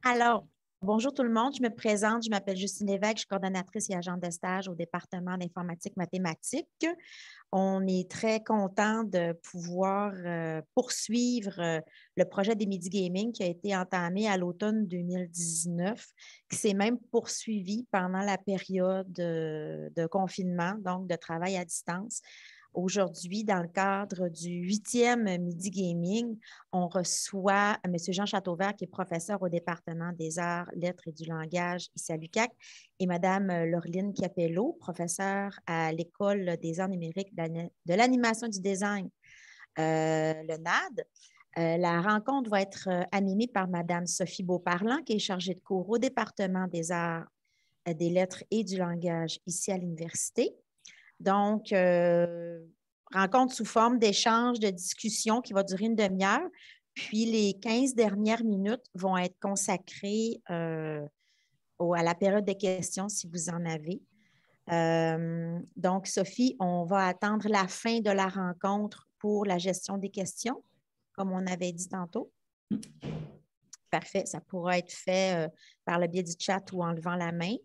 Alors, bonjour tout le monde. Je me présente. Je m'appelle Justine Lévesque. Je suis coordonnatrice et agente de stage au département d'informatique mathématique. On est très content de pouvoir poursuivre le projet des Midi Gaming qui a été entamé à l'automne 2019, qui s'est même poursuivi pendant la période de confinement, donc de travail à distance. Aujourd'hui, dans le cadre du 8e Midi Gaming, on reçoit M. Jean Châteauvert, qui est professeur au département des arts, lettres et du langage ici à l'UQAC, et Mme Laureline Capello, professeure à l'École des arts numériques de l'animation et du design, le NAD. La rencontre va être animée par Mme Sophie Beauparlant, qui est chargée de cours au département des arts, des lettres et du langage ici à l'université. Donc, rencontre sous forme d'échange, de discussion qui va durer une demi-heure. Puis, les 15 dernières minutes vont être consacrées à la période de questions, si vous en avez. Donc, Sophie, on va attendre la fin de la rencontre pour la gestion des questions, comme on avait dit tantôt. Parfait, ça pourra être fait par le biais du chat ou en levant la main.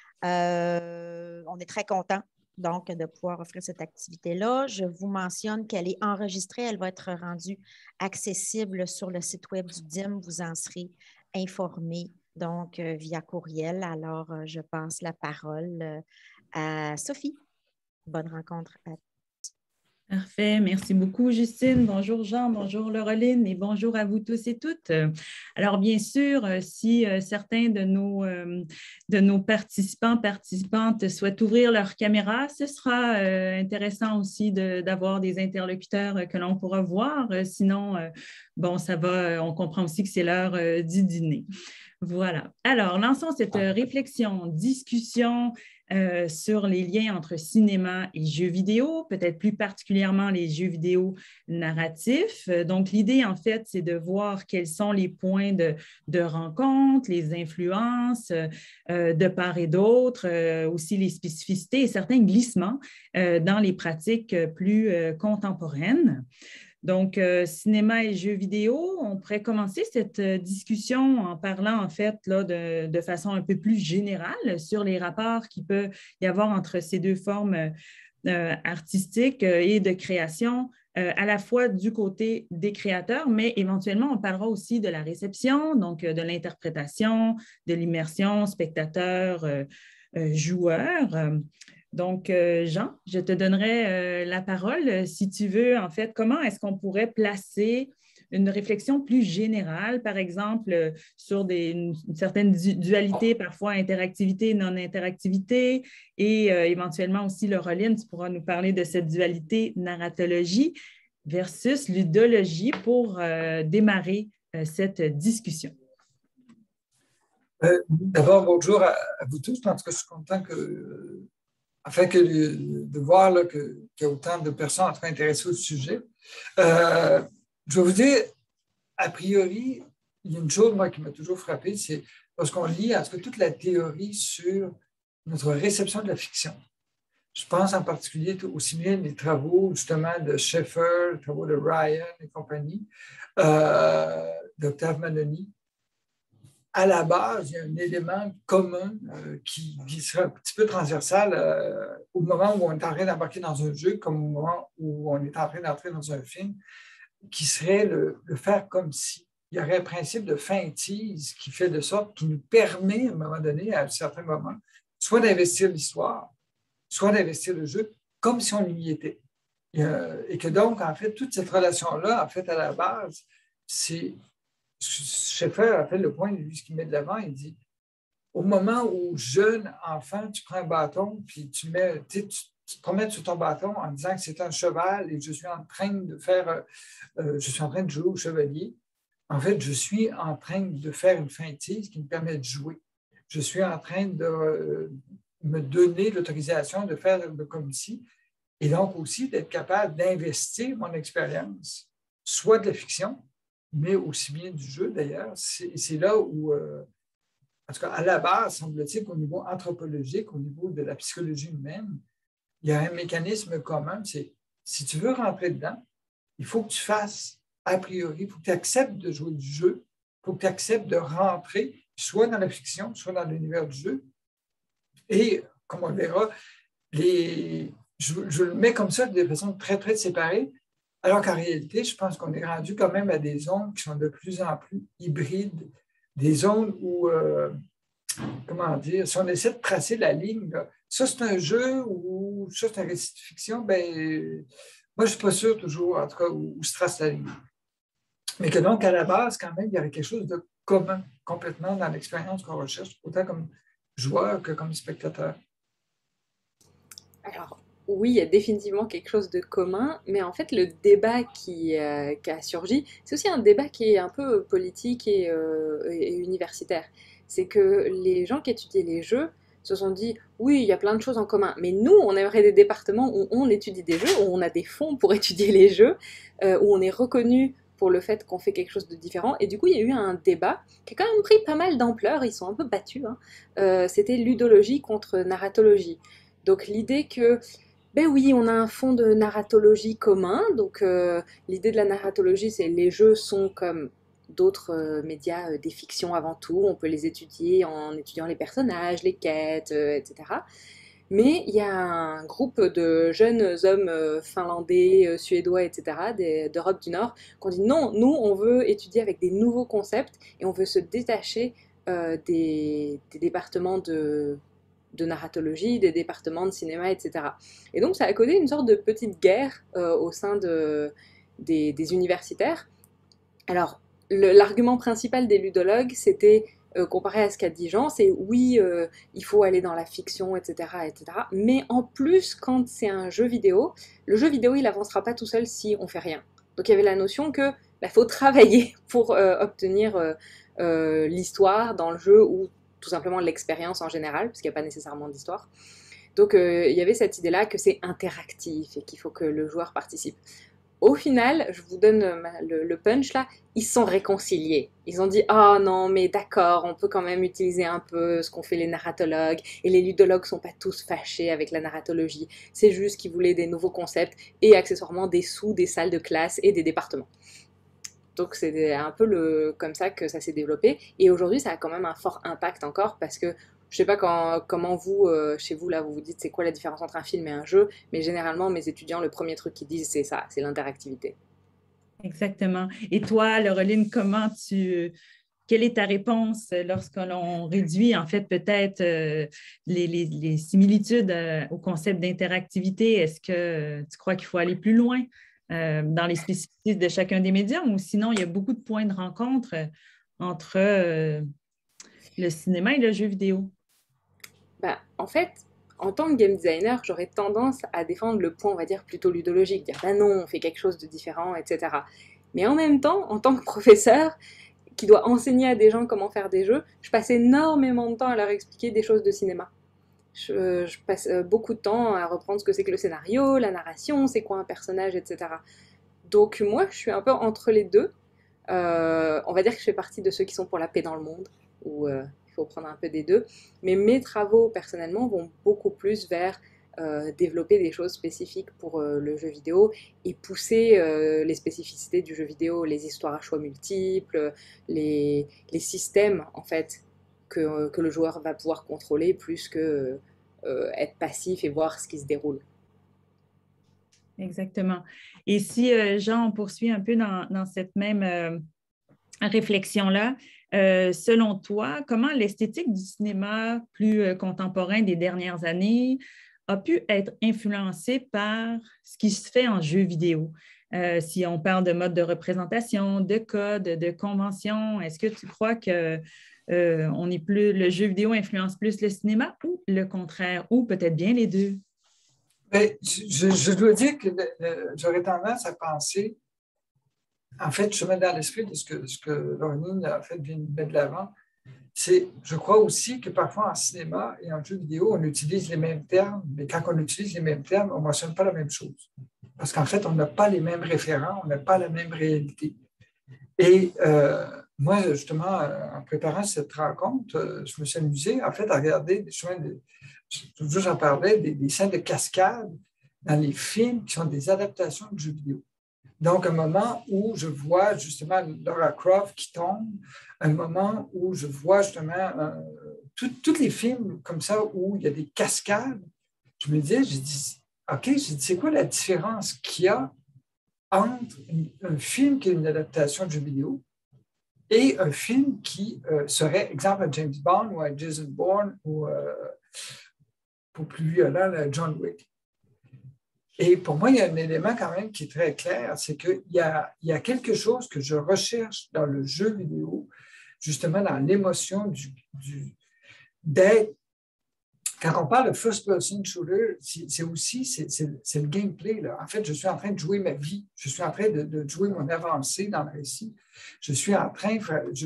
On est très content donc de pouvoir offrir cette activité-là. Je vous mentionne qu'elle est enregistrée, elle va être rendue accessible sur le site web du DIM. Vous en serez informé donc via courriel. Alors, je passe la parole à Sophie. Bonne rencontre à tous. Parfait. Merci beaucoup, Justine. Bonjour, Jean. Bonjour, Laureline. Et bonjour à vous tous et toutes. Alors, bien sûr, si certains de nos participants, participantes souhaitent ouvrir leur caméra, ce sera intéressant aussi d'avoir des interlocuteurs que l'on pourra voir. Sinon, bon, ça va, on comprend aussi que c'est l'heure du dîner. Voilà. Alors, lançons cette réflexion, discussion sur les liens entre cinéma et jeux vidéo, peut-être plus particulièrement les jeux vidéo narratifs. Donc, l'idée, en fait, c'est de voir quels sont les points de rencontre, les influences de part et d'autre, aussi les spécificités et certains glissements dans les pratiques plus contemporaines. Donc, cinéma et jeux vidéo, on pourrait commencer cette discussion en parlant en fait là, de façon un peu plus générale sur les rapports qu'il peut y avoir entre ces deux formes artistiques et de création, à la fois du côté des créateurs, mais éventuellement, on parlera aussi de la réception, donc de l'interprétation, de l'immersion, spectateur, joueur. Donc, Jean, je te donnerai la parole si tu veux. En fait, comment est-ce qu'on pourrait placer une réflexion plus générale, par exemple, sur une certaine dualité, parfois interactivité, non-interactivité, et éventuellement aussi, Laureline, tu pourras nous parler de cette dualité narratologie versus ludologie pour démarrer cette discussion. D'abord, bonjour à vous tous. En tout cas, je suis content de voir qu'il y a autant de personnes en train d'intéresser au sujet. Je vais vous dire, a priori, il y a une chose, moi, qui m'a toujours frappé, c'est lorsqu'on lit, en tout cas, toute la théorie sur notre réception de la fiction. Je pense en particulier aussi bien les travaux, justement, de Schaeffer, les travaux de Ryan et compagnie, d'Octave Maloney. À la base, il y a un élément commun qui sera un petit peu transversal au moment où on est en train d'embarquer dans un jeu, comme au moment où on est en train d'entrer dans un film, qui serait le faire comme si. Il y aurait un principe de feintise qui fait de sorte, qui nous permet, à un moment donné, à un certain moment, soit d'investir l'histoire, soit d'investir le jeu comme si on y était. Et que donc, en fait, toute cette relation-là, en fait, à la base, c'est... Schaeffer a fait le point, lui, ce qu'il met de l'avant, il dit, au moment où, jeune enfant, tu prends un bâton, puis tu te promènes sur ton bâton en disant que c'est un cheval et je suis en train de jouer au chevalier. En fait, je suis en train de faire une feintise qui me permet de jouer. Je suis en train de me donner l'autorisation de faire comme si, et donc aussi d'être capable d'investir mon expérience, soit de la fiction, mais aussi bien du jeu d'ailleurs. C'est là où, en tout cas, à la base, semble-t-il qu'au niveau anthropologique, au niveau de la psychologie humaine, il y a un mécanisme commun, c'est si tu veux rentrer dedans, il faut que tu fasses a priori, il faut que tu acceptes de jouer du jeu faut que tu acceptes de rentrer soit dans la fiction, soit dans l'univers du jeu. Et, comme on le verra, je le mets comme ça de façon très, très séparée, alors qu'en réalité, je pense qu'on est rendu quand même à des zones qui sont de plus en plus hybrides, des zones où, comment dire, si on essaie de tracer la ligne, là, ça c'est un jeu ou ça c'est un récit de fiction, ben moi je ne suis pas sûr toujours, en tout cas, où se trace la ligne. Mais que donc, à la base, quand même, il y avait quelque chose de commun complètement dans l'expérience qu'on recherche, autant comme joueur que comme spectateur. Alors, oui, il y a définitivement quelque chose de commun, mais en fait, le débat qui a surgi, c'est aussi un débat qui est un peu politique et universitaire. C'est que les gens qui étudiaient les jeux se sont dit, oui, il y a plein de choses en commun, mais nous, on aimerait des départements où on étudie des jeux, où on a des fonds pour étudier les jeux, où on est reconnu pour le fait qu'on fait quelque chose de différent. Et du coup, il y a eu un débat qui a quand même pris pas mal d'ampleur, ils sont un peu battus, hein. C'était ludologie contre narratologie. Donc l'idée que, ben oui, on a un fond de narratologie commun. Donc l'idée de la narratologie, c'est les jeux sont comme d'autres médias, des fictions avant tout. On peut les étudier en étudiant les personnages, les quêtes, etc. Mais il y a un groupe de jeunes hommes finlandais, suédois, etc., d'Europe du Nord, qui ont dit non, nous, on veut étudier avec des nouveaux concepts et on veut se détacher des départements de narratologie, des départements de cinéma, etc. Et donc ça a causé une sorte de petite guerre au sein des universitaires. Alors, l'argument principal des ludologues, c'était, comparé à ce qu'a dit Jean, c'est oui, il faut aller dans la fiction, etc., etc. Mais en plus, quand c'est un jeu vidéo, le jeu vidéo, il n'avancera pas tout seul si on fait rien. Donc il y avait la notion que faut travailler pour obtenir l'histoire dans le jeu ou tout simplement l'expérience en général, parce qu'il n'y a pas nécessairement d'histoire. Donc il y avait cette idée-là que c'est interactif et qu'il faut que le joueur participe. Au final, je vous donne le punch là, ils se sont réconciliés. Ils ont dit « Ah non, mais d'accord, on peut quand même utiliser un peu ce qu'ont fait les narratologues, et les ludologues ne sont pas tous fâchés avec la narratologie, c'est juste qu'ils voulaient des nouveaux concepts, et accessoirement des sous, des salles de classe et des départements. » Donc c'est un peu comme ça que ça s'est développé. Et aujourd'hui, ça a quand même un fort impact encore parce que je sais pas comment vous, chez vous, là, vous vous dites c'est quoi la différence entre un film et un jeu, mais généralement, mes étudiants, le premier truc qu'ils disent, c'est ça, c'est l'interactivité. Exactement. Et toi, Laureline, quelle est ta réponse lorsque l'on réduit, en fait, peut-être les similitudes au concept d'interactivité? Est-ce que tu crois qu'il faut aller plus loin dans les spécificités de chacun des médiums ou sinon, il y a beaucoup de points de rencontre entre le cinéma et le jeu vidéo? En fait, en tant que game designer, j'aurais tendance à défendre le point, on va dire, plutôt ludologique, dire bah non, on fait quelque chose de différent, etc. Mais en même temps, en tant que professeur qui doit enseigner à des gens comment faire des jeux, je passe énormément de temps à leur expliquer des choses de cinéma. Je passe beaucoup de temps à reprendre ce que c'est que le scénario, la narration, c'est quoi un personnage, etc. Donc moi, je suis un peu entre les deux. On va dire que je fais partie de ceux qui sont pour la paix dans le monde, où il faut prendre un peu des deux. Mais mes travaux, personnellement, vont beaucoup plus vers développer des choses spécifiques pour le jeu vidéo et pousser les spécificités du jeu vidéo, les histoires à choix multiples, les systèmes, en fait, que le joueur va pouvoir contrôler plus que être passif et voir ce qui se déroule. Exactement. Et si, Jean, on poursuit un peu dans cette même réflexion-là, selon toi, comment l'esthétique du cinéma plus contemporain des dernières années a pu être influencée par ce qui se fait en jeu vidéo? Si on parle de mode de représentation, de code, de convention, est-ce que tu crois que le jeu vidéo influence plus le cinéma ou le contraire, ou peut-être bien les deux? Bien, je dois dire que j'aurais tendance à penser, en fait, je mets dans l'esprit de ce que Laureline a fait bien de l'avant, je crois aussi que parfois en cinéma et en jeu vidéo, on utilise les mêmes termes, mais quand on utilise les mêmes termes, on ne mentionne pas la même chose. Parce qu'en fait, on n'a pas les mêmes référents, on n'a pas la même réalité. Et moi, justement, en préparant cette rencontre, je me suis amusé, en fait, à regarder j'en parlais, des scènes de cascade dans les films qui sont des adaptations de jeux vidéo. Donc, un moment où je vois justement Lara Croft qui tombe, un moment où je vois justement tous les films comme ça où il y a des cascades, j'ai dit, OK, j'ai dit, c'est quoi la différence qu'il y a entre un film qui est une adaptation de jeu vidéo et un film qui serait, exemple, à James Bond ou à Jason Bourne ou, pour plus violent, à John Wick. Et pour moi, il y a un élément quand même qui est très clair, c'est qu'il y a quelque chose que je recherche dans le jeu vidéo, justement dans l'émotion d'être. Quand on parle de first-person shooter, c'est aussi c'est le gameplay. Là. En fait, je suis en train de jouer ma vie. Je suis en train de jouer mon avancée dans le récit. Je suis en train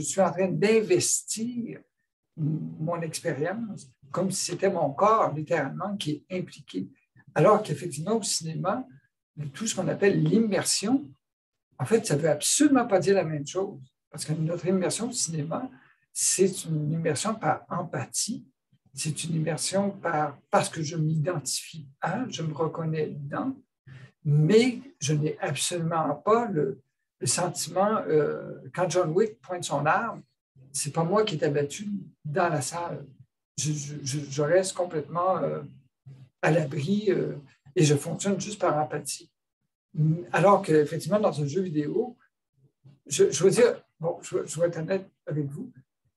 d'investir mon expérience comme si c'était mon corps, littéralement, qui est impliqué. Alors qu'effectivement, au cinéma, tout ce qu'on appelle l'immersion, en fait, ça ne veut absolument pas dire la même chose. Parce que notre immersion au cinéma, c'est une immersion par empathie. C'est une immersion parce que je m'identifie à, je me reconnais dedans, mais je n'ai absolument pas le sentiment, quand John Wick pointe son arme, c'est pas moi qui est abattu dans la salle. Je reste complètement à l'abri et je fonctionne juste par empathie. Alors qu'effectivement, dans un jeu vidéo, je veux dire, bon, je vais être honnête avec vous,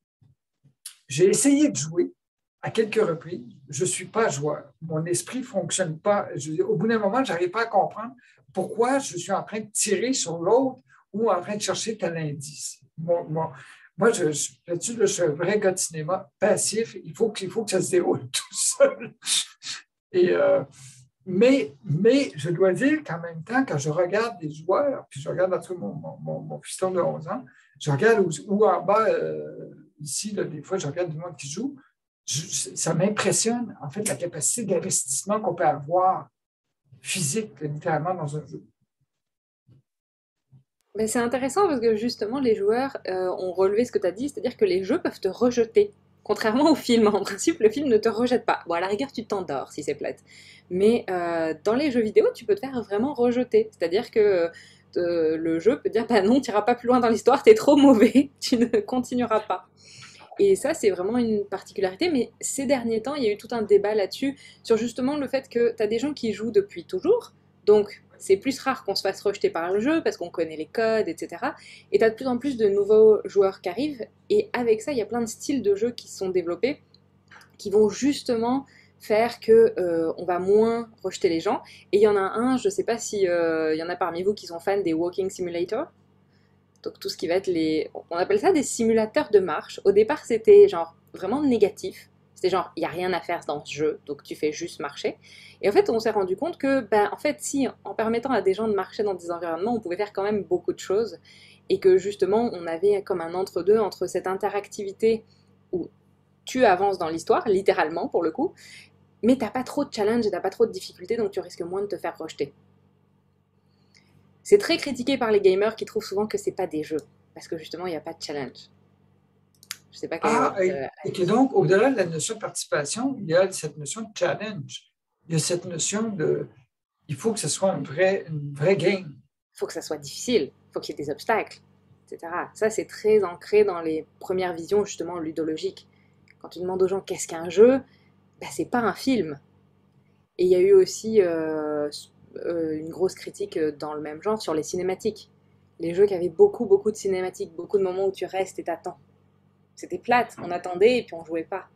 j'ai essayé de jouer à quelques reprises. Je ne suis pas joueur. Mon esprit ne fonctionne pas. Au bout d'un moment, je n'arrive pas à comprendre pourquoi je suis en train de tirer sur l'autre ou en train de chercher tel indice. Moi, là-dessus, je suis un vrai gars de cinéma passif. Il faut que ça se déroule tout seul. Et, mais je dois dire qu'en même temps, quand je regarde des joueurs, puis je regarde mon fiston de 11 ans, je regarde où en bas, ici, là, des fois, je regarde du monde qui joue, ça m'impressionne, en fait, la capacité d'investissement qu'on peut avoir physique, littéralement, dans un jeu. Mais c'est intéressant parce que justement, les joueurs ont relevé ce que tu as dit, c'est-à-dire que les jeux peuvent te rejeter. Contrairement au film, en principe, le film ne te rejette pas. Bon, à la rigueur, tu t'endors si c'est plate. Mais dans les jeux vidéo, tu peux te faire vraiment rejeter. C'est-à-dire que le jeu peut dire, bah non, tu n'iras pas plus loin dans l'histoire, t'es trop mauvais, tu ne continueras pas. Et ça, c'est vraiment une particularité. Mais ces derniers temps, il y a eu tout un débat là-dessus, sur justement le fait que tu as des gens qui jouent depuis toujours. Donc, c'est plus rare qu'on se fasse rejeter par le jeu parce qu'on connaît les codes, etc. Et tu as de plus en plus de nouveaux joueurs qui arrivent. Et avec ça, il y a plein de styles de jeux qui sont développés qui vont justement faire que on va moins rejeter les gens. Et il y en a un, je ne sais pas si il y en a parmi vous qui sont fans des walking simulators. Donc tout ce qui va être on appelle ça des simulateurs de marche. Au départ, c'était genre vraiment négatif. C'était genre, il n'y a rien à faire dans ce jeu, donc tu fais juste marcher. Et en fait, on s'est rendu compte que, ben, en fait, si en permettant à des gens de marcher dans des environnements, on pouvait faire quand même beaucoup de choses. Et que justement, on avait comme un entre-deux entre cette interactivité où tu avances dans l'histoire, littéralement pour le coup, mais t'as pas trop de challenge et t'as pas trop de difficultés, donc tu risques moins de te faire rejeter. C'est très critiqué par les gamers qui trouvent souvent que c'est pas des jeux, parce que justement, il n'y a pas de challenge. Je sais pas quel est votre et que donc, au-delà de la notion de participation, il y a cette notion de challenge. Il y a cette notion de... Il faut que ce soit une vraie game. Il faut que ça soit difficile, il faut qu'il y ait des obstacles, etc. Ça, c'est très ancré dans les premières visions, justement, ludologiques. Quand tu demandes aux gens qu'est-ce qu'un jeu, ben, c'est pas un film. Et il y a eu aussi une grosse critique dans le même genre sur les cinématiques. Les jeux qui avaient beaucoup, beaucoup de cinématiques, beaucoup de moments où tu restes et t'attends. C'était plate, on attendait et puis on jouait pas.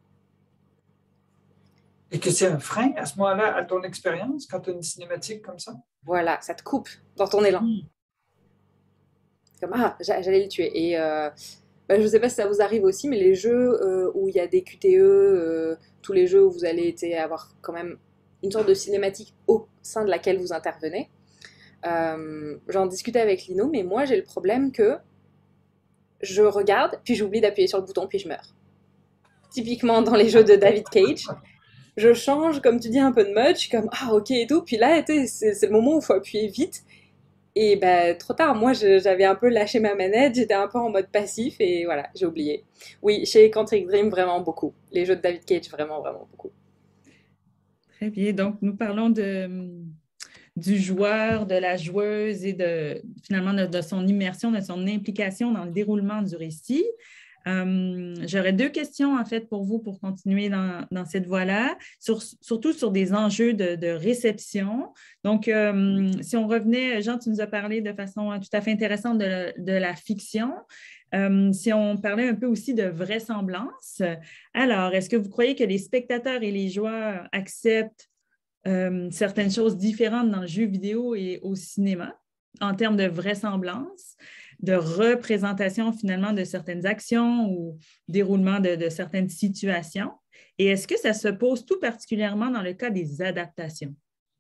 Et que c'est un frein à ce moment-là à ton expérience quand tu as une cinématique comme ça? Voilà, ça te coupe dans ton élan. Comme, ah, j'allais le tuer. Et bah, je sais pas si ça vous arrive aussi, mais les jeux où il y a des QTE, tous les jeux où vous allez avoir quand même une sorte de cinématique au sein de laquelle vous intervenez. J'en discutais avec Lino, mais moi j'ai le problème que je regarde, puis j'oublie d'appuyer sur le bouton, puis je meurs. Typiquement dans les jeux de David Cage, je change, comme tu dis, un peu de mode, je suis comme ah ok et tout, puis là c'est le moment où il faut appuyer vite, et ben trop tard, moi j'avais un peu lâché ma manette, j'étais un peu en mode passif, et voilà, j'ai oublié. Oui, chez Quantic Dream, vraiment beaucoup. Les jeux de David Cage, vraiment, vraiment beaucoup. Très bien, donc nous parlons du joueur, de la joueuse et finalement de son immersion, de son implication dans le déroulement du récit. J'aurais 2 questions, en fait, pour vous pour continuer dans cette voie-là, surtout sur des enjeux de réception. Donc, si on revenait, Jean, tu nous as parlé de façon tout à fait intéressante de la fiction. Si on parlait un peu aussi de vraisemblance, alors, est-ce que vous croyez que les spectateurs et les joueurs acceptent certaines choses différentes dans le jeu vidéo et au cinéma en termes de vraisemblance, de représentation finalement de certaines actions ou déroulement de certaines situations? Et est-ce que ça se pose tout particulièrement dans le cas des adaptations?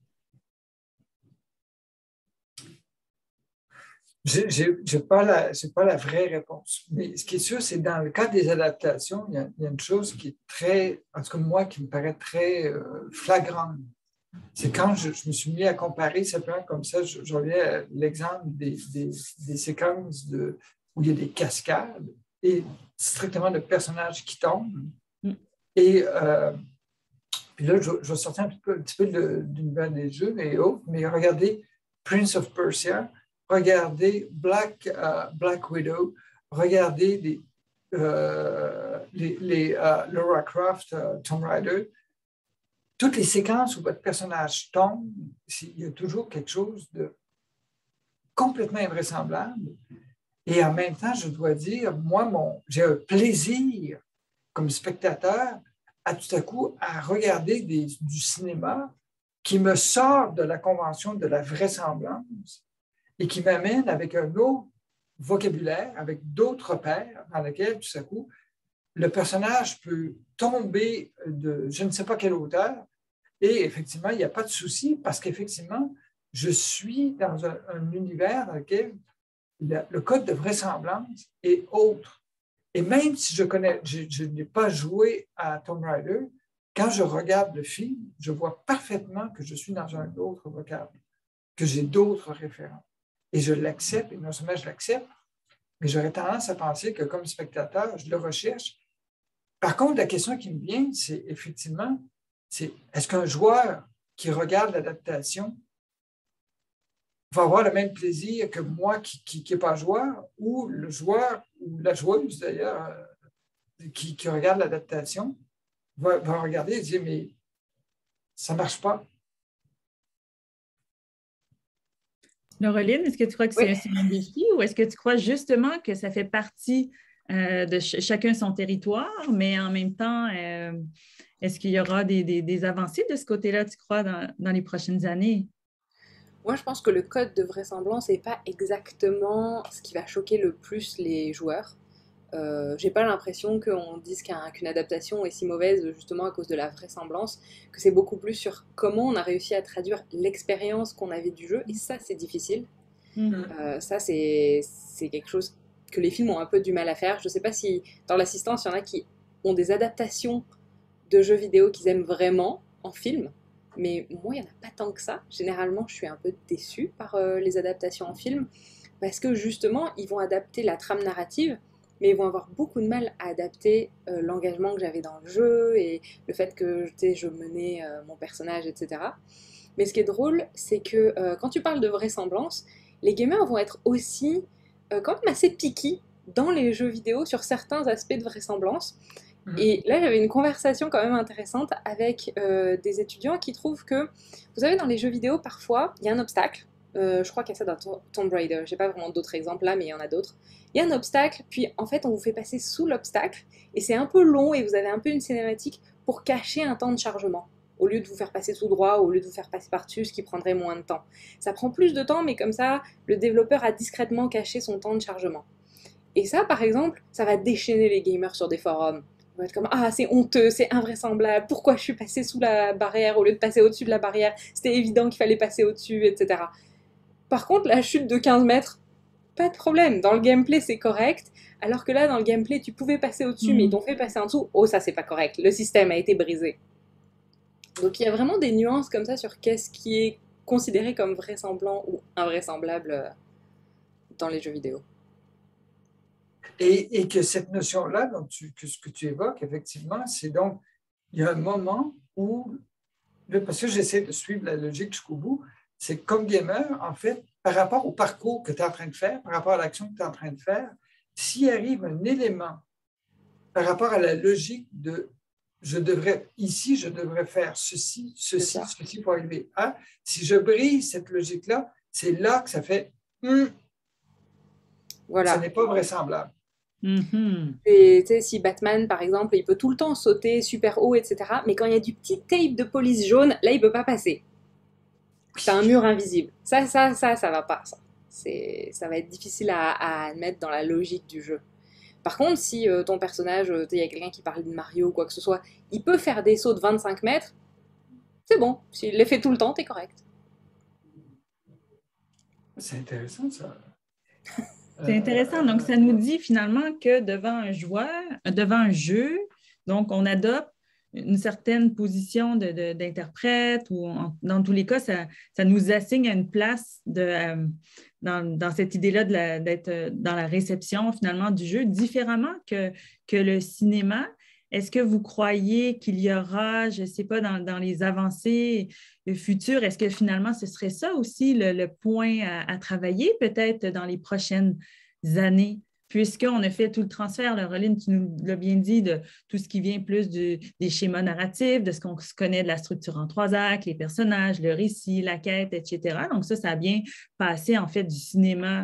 Je n'ai pas la vraie réponse. Mais ce qui est sûr, c'est dans le cas des adaptations, il y a une chose qui est très, en tout cas moi, qui me paraît très flagrante. C'est quand je me suis mis à comparer simplement comme ça, je reviens à l'exemple des séquences où il y a des cascades et strictement de personnages qui tombent. Et puis là, je vais sortir un petit peu de l'univers des jeux et autres, mais regardez Prince of Persia, regardez Black Widow, regardez Lara Croft, Tomb Raider. Toutes les séquences où votre personnage tombe, il y a toujours quelque chose de complètement invraisemblable. Et en même temps, je dois dire, moi, j'ai un plaisir comme spectateur tout à coup à regarder du cinéma qui me sort de la convention de la vraisemblance et qui m'amène avec un autre vocabulaire, avec d'autres repères dans lesquels, tout à coup, le personnage peut tomber de je ne sais pas quelle hauteur et effectivement, il n'y a pas de souci parce qu'effectivement, je suis dans un univers dans lequel le code de vraisemblance est autre. Et même si je n'ai pas joué à Tomb Raider, quand je regarde le film, je vois parfaitement que je suis dans un autre vocable, que j'ai d'autres référents. Et je l'accepte, et non seulement je l'accepte, mais j'aurais tendance à penser que comme spectateur, je le recherche. Par contre, la question qui me vient, c'est effectivement, est-ce qu'un joueur qui regarde l'adaptation va avoir le même plaisir que moi qui n'est pas joueur, ou le joueur, ou la joueuse d'ailleurs, qui regarde l'adaptation, va regarder et dire, mais ça ne marche pas. Laureline, est-ce que tu crois que c'est un défi ou est-ce que tu crois justement que ça fait partie de chacun son territoire, mais en même temps, est-ce qu'il y aura des avancées de ce côté-là, tu crois, dans les prochaines années? Moi, je pense que le code de vraisemblance n'est pas exactement ce qui va choquer le plus les joueurs. J'ai pas l'impression qu'on dise qu'une adaptation est si mauvaise justement à cause de la vraisemblance, que c'est beaucoup plus sur comment on a réussi à traduire l'expérience qu'on avait du jeu, et ça, c'est difficile. Ça, c'est quelque chose que les films ont un peu du mal à faire. Je sais pas si dans l'assistance, il y en a qui ont des adaptations de jeux vidéo qu'ils aiment vraiment en film. Mais moi, il n'y en a pas tant que ça. Généralement, je suis un peu déçue par les adaptations en film, parce que justement, ils vont adapter la trame narrative, mais ils vont avoir beaucoup de mal à adapter l'engagement que j'avais dans le jeu et le fait que je menais mon personnage, etc. Mais ce qui est drôle, c'est que quand tu parles de vraisemblance, les gamers vont être aussi quand même assez picky dans les jeux vidéo sur certains aspects de vraisemblance. Et là, j'avais une conversation quand même intéressante avec des étudiants qui trouvent que, vous savez, dans les jeux vidéo, parfois, il y a un obstacle. Je crois qu'il y a ça dans Tomb Raider. J'ai pas vraiment d'autres exemples là, mais il y en a d'autres. Il y a un obstacle, puis en fait, on vous fait passer sous l'obstacle, et c'est un peu long, et vous avez un peu une cinématique pour cacher un temps de chargement, au lieu de vous faire passer tout droit, au lieu de vous faire passer par-dessus, ce qui prendrait moins de temps. Ça prend plus de temps, mais comme ça, le développeur a discrètement caché son temps de chargement. Et ça, par exemple, ça va déchaîner les gamers sur des forums. On va être comme « Ah, c'est honteux, c'est invraisemblable, pourquoi je suis passé sous la barrière au lieu de passer au-dessus de la barrière? C'était évident qu'il fallait passer au-dessus, etc. » Par contre, la chute de 15 mètres, pas de problème. Dans le gameplay, c'est correct. Alors que là, dans le gameplay, tu pouvais passer au-dessus, mais ils t'ont fait passer en dessous. Oh, ça, c'est pas correct. Le système a été brisé. Donc, il y a vraiment des nuances comme ça sur qu'est-ce qui est considéré comme vraisemblant ou invraisemblable dans les jeux vidéo. Et que cette notion-là, donc ce que tu évoques, effectivement, c'est donc, il y a un moment où, parce que j'essaie de suivre la logique jusqu'au bout, c'est que comme gamer, en fait, par rapport au parcours que tu es en train de faire, par rapport à l'action que tu es en train de faire, s'il arrive un élément par rapport à la logique de je devrais faire ceci, ceci, ceci pour arriver à, si je brise cette logique-là, c'est là que ça fait voilà. Ce n'est pas vraisemblable. Et, si Batman, par exemple, il peut tout le temps sauter super haut, etc., mais quand il y a du petit tape de police jaune, là, il ne peut pas passer. C'est un mur invisible. Ça va pas. Ça va être difficile à admettre dans la logique du jeu. Par contre, si ton personnage, il y a quelqu'un qui parle de Mario ou quoi que ce soit, il peut faire des sauts de 25 mètres, c'est bon. S'il les fait tout le temps, t'es correct. C'est intéressant, ça. C'est intéressant. Donc, ça nous dit finalement que devant un joueur, devant un jeu, donc on adopte une certaine position d'interprète ou dans tous les cas, ça nous assigne à une place dans cette idée-là d'être dans la réception finalement du jeu, différemment que le cinéma. Est-ce que vous croyez qu'il y aura, je ne sais pas, dans les avancées futures, est-ce que finalement ce serait ça aussi le point à travailler peut-être dans les prochaines années? Puisqu'on a fait tout le transfert, Laureline, tu nous l'as bien dit, de tout ce qui vient plus des schémas narratifs, de ce qu'on se connaît de la structure en 3 actes, les personnages, le récit, la quête, etc. Donc ça a bien passé en fait du cinéma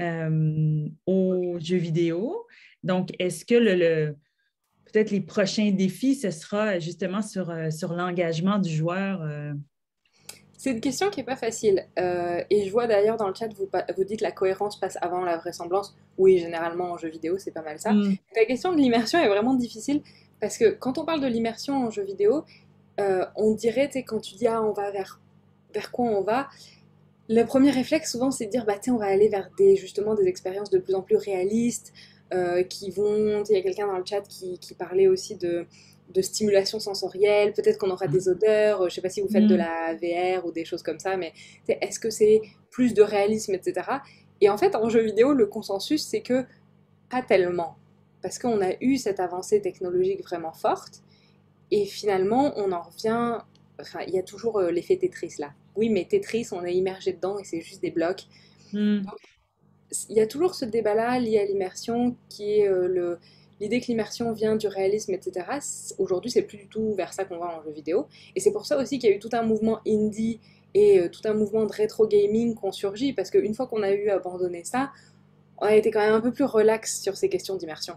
aux jeux vidéo. Donc, est-ce que peut-être les prochains défis, ce sera justement sur l'engagement du joueur? C'est une question qui n'est pas facile. Et je vois d'ailleurs dans le chat, vous dites la cohérence passe avant la vraisemblance. Oui, généralement en jeu vidéo, c'est pas mal ça. La question de l'immersion est vraiment difficile parce que quand on parle de l'immersion en jeu vidéo, on dirait, quand tu dis on va vers quoi on va, le premier réflexe souvent c'est de dire on va aller vers justement des expériences de plus en plus réalistes qui vont. Il y a quelqu'un dans le chat qui parlait aussi de stimulation sensorielle, peut-être qu'on aura des odeurs, je ne sais pas si vous faites de la VR ou des choses comme ça, mais est-ce que c'est plus de réalisme, etc. Et en fait, en jeu vidéo, le consensus, c'est que pas tellement, parce qu'on a eu cette avancée technologique vraiment forte, et finalement, on en revient, il y a toujours l'effet Tetris là. Oui, mais Tetris, on est immergé dedans et c'est juste des blocs. Donc, il y a toujours ce débat-là lié à l'immersion qui est l'idée que l'immersion vient du réalisme, etc. Aujourd'hui, c'est plus du tout vers ça qu'on va en jeu vidéo. Et c'est pour ça aussi qu'il y a eu tout un mouvement indie et tout un mouvement de rétro gaming qui ont surgi, parce qu'une fois qu'on a eu abandonné ça, on a été quand même un peu plus relax sur ces questions d'immersion.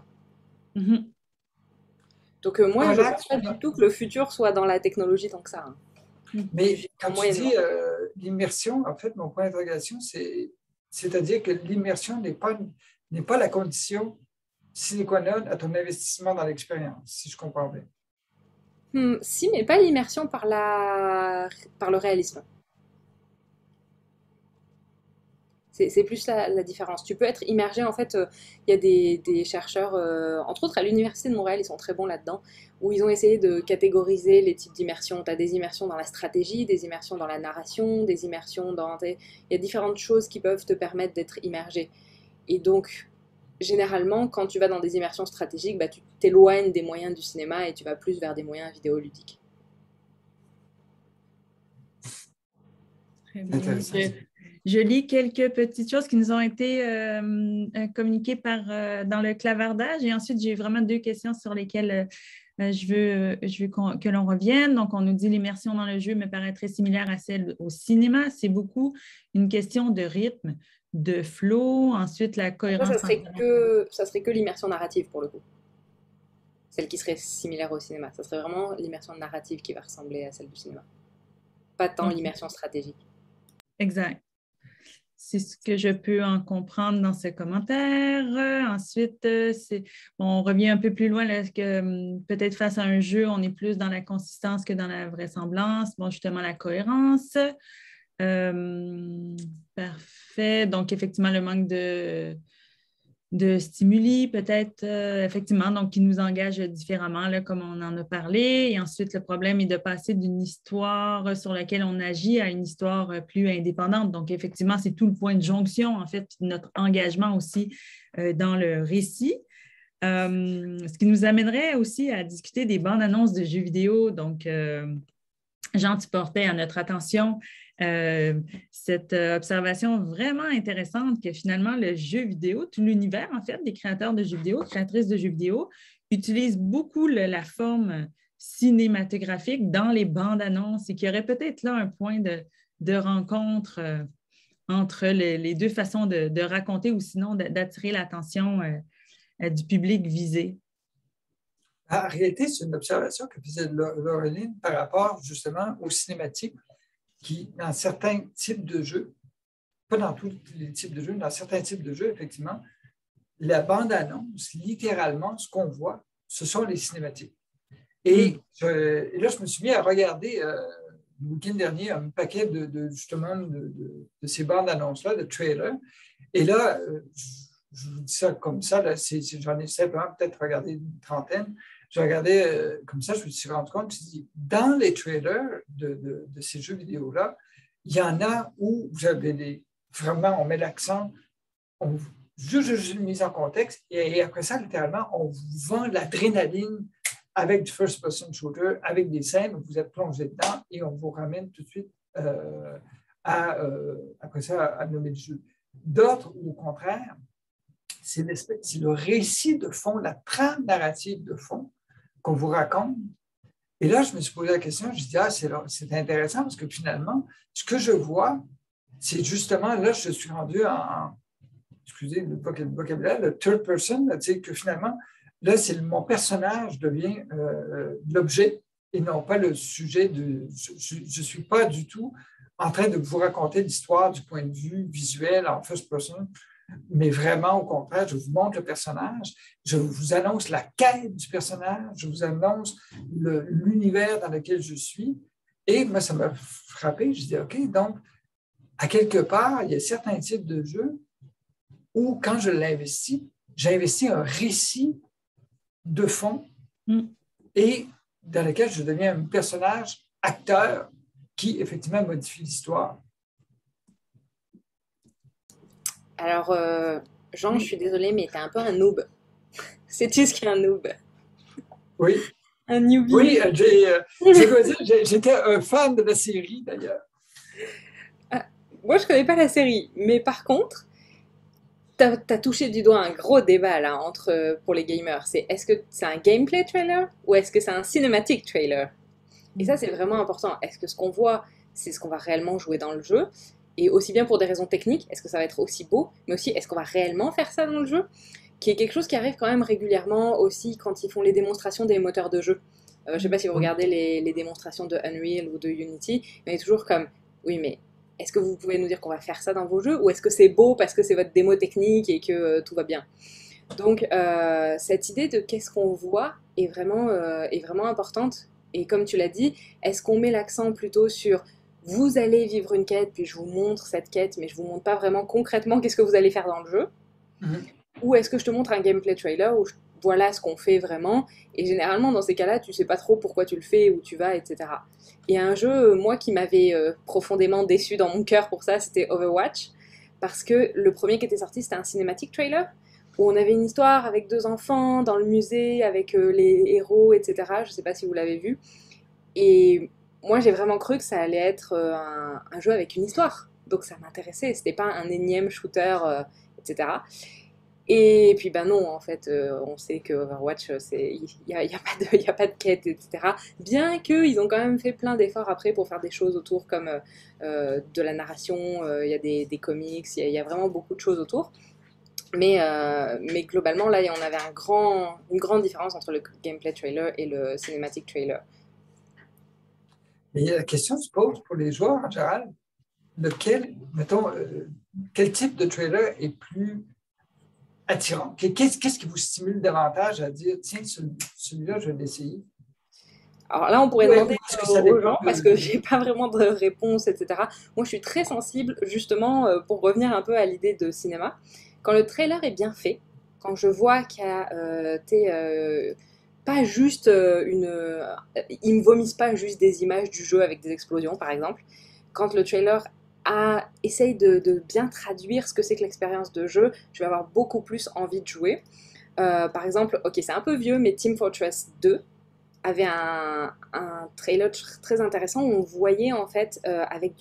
Donc moi, je ne pense pas du tout que le futur soit dans la technologie tant que ça. Mais quand tu dis l'immersion, en fait, mon point d'interrogation, c'est-à-dire que l'immersion n'est pas la condition sine qua non à ton investissement dans l'expérience, si je comprends bien. Si, mais pas l'immersion par le réalisme. C'est plus la différence. Tu peux être immergé, en fait, il y a des chercheurs, entre autres à l'Université de Montréal, ils sont très bons là-dedans, où ils ont essayé de catégoriser les types d'immersion. Tu as des immersions dans la stratégie, des immersions dans la narration, des immersions dans... Il y a différentes choses qui peuvent te permettre d'être immergé. Et donc, généralement, quand tu vas dans des immersions stratégiques, tu t'éloignes des moyens du cinéma et tu vas plus vers des moyens vidéoludiques. Très bien. Je lis quelques petites choses qui nous ont été communiquées dans le clavardage et ensuite, j'ai vraiment 2 questions sur lesquelles je veux que l'on revienne. Donc, on nous dit l'immersion dans le jeu me paraît très similaire à celle au cinéma. C'est beaucoup une question de rythme, de flow, ensuite la cohérence. Ça serait que l'immersion narrative pour le coup. Celle qui serait similaire au cinéma. Ça serait vraiment l'immersion narrative qui va ressembler à celle du cinéma. Pas tant l'immersion stratégique. Exact. C'est ce que je peux en comprendre dans ce commentaire. Ensuite, on revient un peu plus loin, là, que peut-être face à un jeu, on est plus dans la consistance que dans la vraisemblance. Bon, justement, la cohérence. Parfait. Donc, effectivement, le manque de stimuli, peut-être, effectivement, donc qui nous engage différemment, là, comme on en a parlé. Et ensuite, le problème est de passer d'une histoire sur laquelle on agit à une histoire plus indépendante. Donc, effectivement, c'est tout le point de jonction, en fait, puis notre engagement aussi dans le récit. Ce qui nous amènerait aussi à discuter des bandes annonces de jeux vidéo. Donc, Jean, tu portais à notre attention cette observation vraiment intéressante que finalement le jeu vidéo, tout l'univers en fait des créateurs de jeux vidéo, créatrices de jeux vidéo, utilise beaucoup la forme cinématographique dans les bandes annonces et qu'il y aurait peut-être là un point de rencontre entre les deux façons de raconter ou sinon d'attirer l'attention du public visé. En réalité, c'est une observation que faisait Laureline par rapport justement aux cinématiques qui, dans certains types de jeux, pas dans tous les types de jeux, mais dans certains types de jeux, effectivement, la bande-annonce, littéralement, ce qu'on voit, ce sont les cinématiques. Et là, je me suis mis à regarder le week-end dernier un paquet justement de ces bandes-annonces-là, de trailers. Et là, je vous dis ça comme ça, j'en ai simplement peut-être regardé une trentaine. Je regardais comme ça, je me suis rendu compte, je me suis dit, dans les trailers de ces jeux vidéo-là, il y en a où vous avez vraiment, on met l'accent, juste une mise en contexte, et après ça, littéralement, on vous vend l'adrénaline avec du first-person shooter, avec des scènes où vous êtes plongé dedans et on vous ramène tout de suite après ça à nommer le jeu. D'autres, au contraire, c'est le récit de fond, la trame narrative de fond qu'on vous raconte. Et là, je me suis posé la question, je me suis dit, c'est intéressant parce que finalement, ce que je vois, c'est justement, là, je suis rendu excusez le vocabulaire, le third person, tu sais, que finalement, là, mon personnage devient l'objet et non pas le sujet je ne suis pas du tout en train de vous raconter l'histoire du point de vue visuel en first person, mais vraiment, au contraire, je vous montre le personnage, je vous annonce la quête du personnage, je vous annonce l'univers dans lequel je suis. Et moi, ça m'a frappé. Je dis, OK, donc, à quelque part, il y a certains types de jeux où, quand je l'investis, j'investis un récit de fond et dans lequel je deviens un personnage, acteur, qui effectivement modifie l'histoire. Alors, Jean, je suis désolée, mais t'es un peu un noob. Sais-tu ce qu'est un noob? Oui. Un newbie. Oui, j'étais un fan de la série, d'ailleurs. Moi, je connais pas la série, mais par contre, t'as touché du doigt un gros débat là pour les gamers. Est-ce que c'est un gameplay trailer ou est-ce que c'est un cinématique trailer? Et ça, c'est vraiment important. Est-ce que ce qu'on voit, c'est ce qu'on va réellement jouer dans le jeu? Et aussi bien pour des raisons techniques, est-ce que ça va être aussi beau? Mais aussi, est-ce qu'on va réellement faire ça dans le jeu? Qui est quelque chose qui arrive quand même régulièrement aussi quand ils font les démonstrations des moteurs de jeu. Je ne sais pas si vous regardez les démonstrations de Unreal ou de Unity, mais toujours comme, oui, mais est-ce que vous pouvez nous dire qu'on va faire ça dans vos jeux? Ou est-ce que c'est beau parce que c'est votre démo technique et que tout va bien? Donc, cette idée de qu'est-ce qu'on voit est vraiment importante. Et comme tu l'as dit, est-ce qu'on met l'accent plutôt sur vous allez vivre une quête, puis je vous montre cette quête, mais je vous montre pas vraiment concrètement qu'est-ce que vous allez faire dans le jeu? Ou est-ce que je te montre un gameplay trailer où voilà ce qu'on fait vraiment, et généralement dans ces cas-là, tu sais pas trop pourquoi tu le fais, où tu vas, etc. Et un jeu, moi, qui m'avait profondément déçu dans mon cœur pour ça, c'était Overwatch, parce que le premier qui était sorti, c'était un cinématique trailer, où on avait une histoire avec 2 enfants dans le musée, avec les héros, etc. Je sais pas si vous l'avez vu. Et moi, j'ai vraiment cru que ça allait être un jeu avec une histoire. Donc ça m'intéressait, c'était pas un énième shooter, etc. Et puis ben non, en fait, on sait que Overwatch, il n'y a pas de quête, etc. Bien qu'ils ont quand même fait plein d'efforts après pour faire des choses autour, comme de la narration, il y a des comics, il y a vraiment beaucoup de choses autour. Mais globalement, là, on avait une grande différence entre le gameplay trailer et le cinematic trailer. Mais la question se pose pour les joueurs en général, quel type de trailer est plus attirant? Qu'est-ce qui vous stimule davantage à dire, tiens, celui-là, je vais l'essayer? Alors là, on pourrait demander aux gens, parce que j'ai pas vraiment de réponse, etc. Moi, je suis très sensible, justement, pour revenir un peu à l'idée de cinéma. Quand le trailer est bien fait, quand je vois qu'il y a pas juste ils me vomissent pas juste des images du jeu avec des explosions, par exemple. Quand le trailer essaye de bien traduire ce que c'est que l'expérience de jeu, je vais avoir beaucoup plus envie de jouer. Par exemple, ok, c'est un peu vieux, mais Team Fortress 2, avait un trailer très intéressant où on voyait en fait avec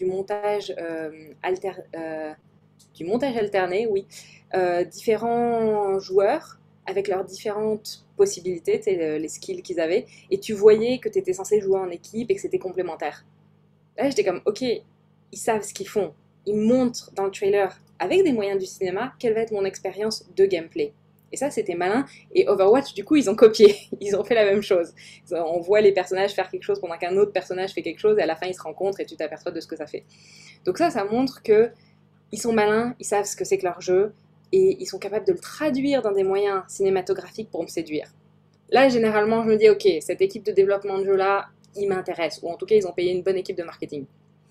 du montage alterné, oui, différents joueurs avec leurs différentes possibilités, les skills qu'ils avaient, et tu voyais que tu étais censé jouer en équipe et que c'était complémentaire. Là, j'étais comme, ok, ils savent ce qu'ils font. Ils montrent dans le trailer, avec des moyens du cinéma, quelle va être mon expérience de gameplay. Et ça, c'était malin. Et Overwatch, du coup, ils ont copié. Ils ont fait la même chose. On voit les personnages faire quelque chose pendant qu'un autre personnage fait quelque chose, et à la fin, ils se rencontrent et tu t'aperçois de ce que ça fait. Donc ça montre que ils sont malins, ils savent ce que c'est que leur jeu, et ils sont capables de le traduire dans des moyens cinématographiques pour me séduire. Là, généralement, je me dis, ok, cette équipe de développement de jeu-là, ils m'intéressent. Ou en tout cas, ils ont payé une bonne équipe de marketing.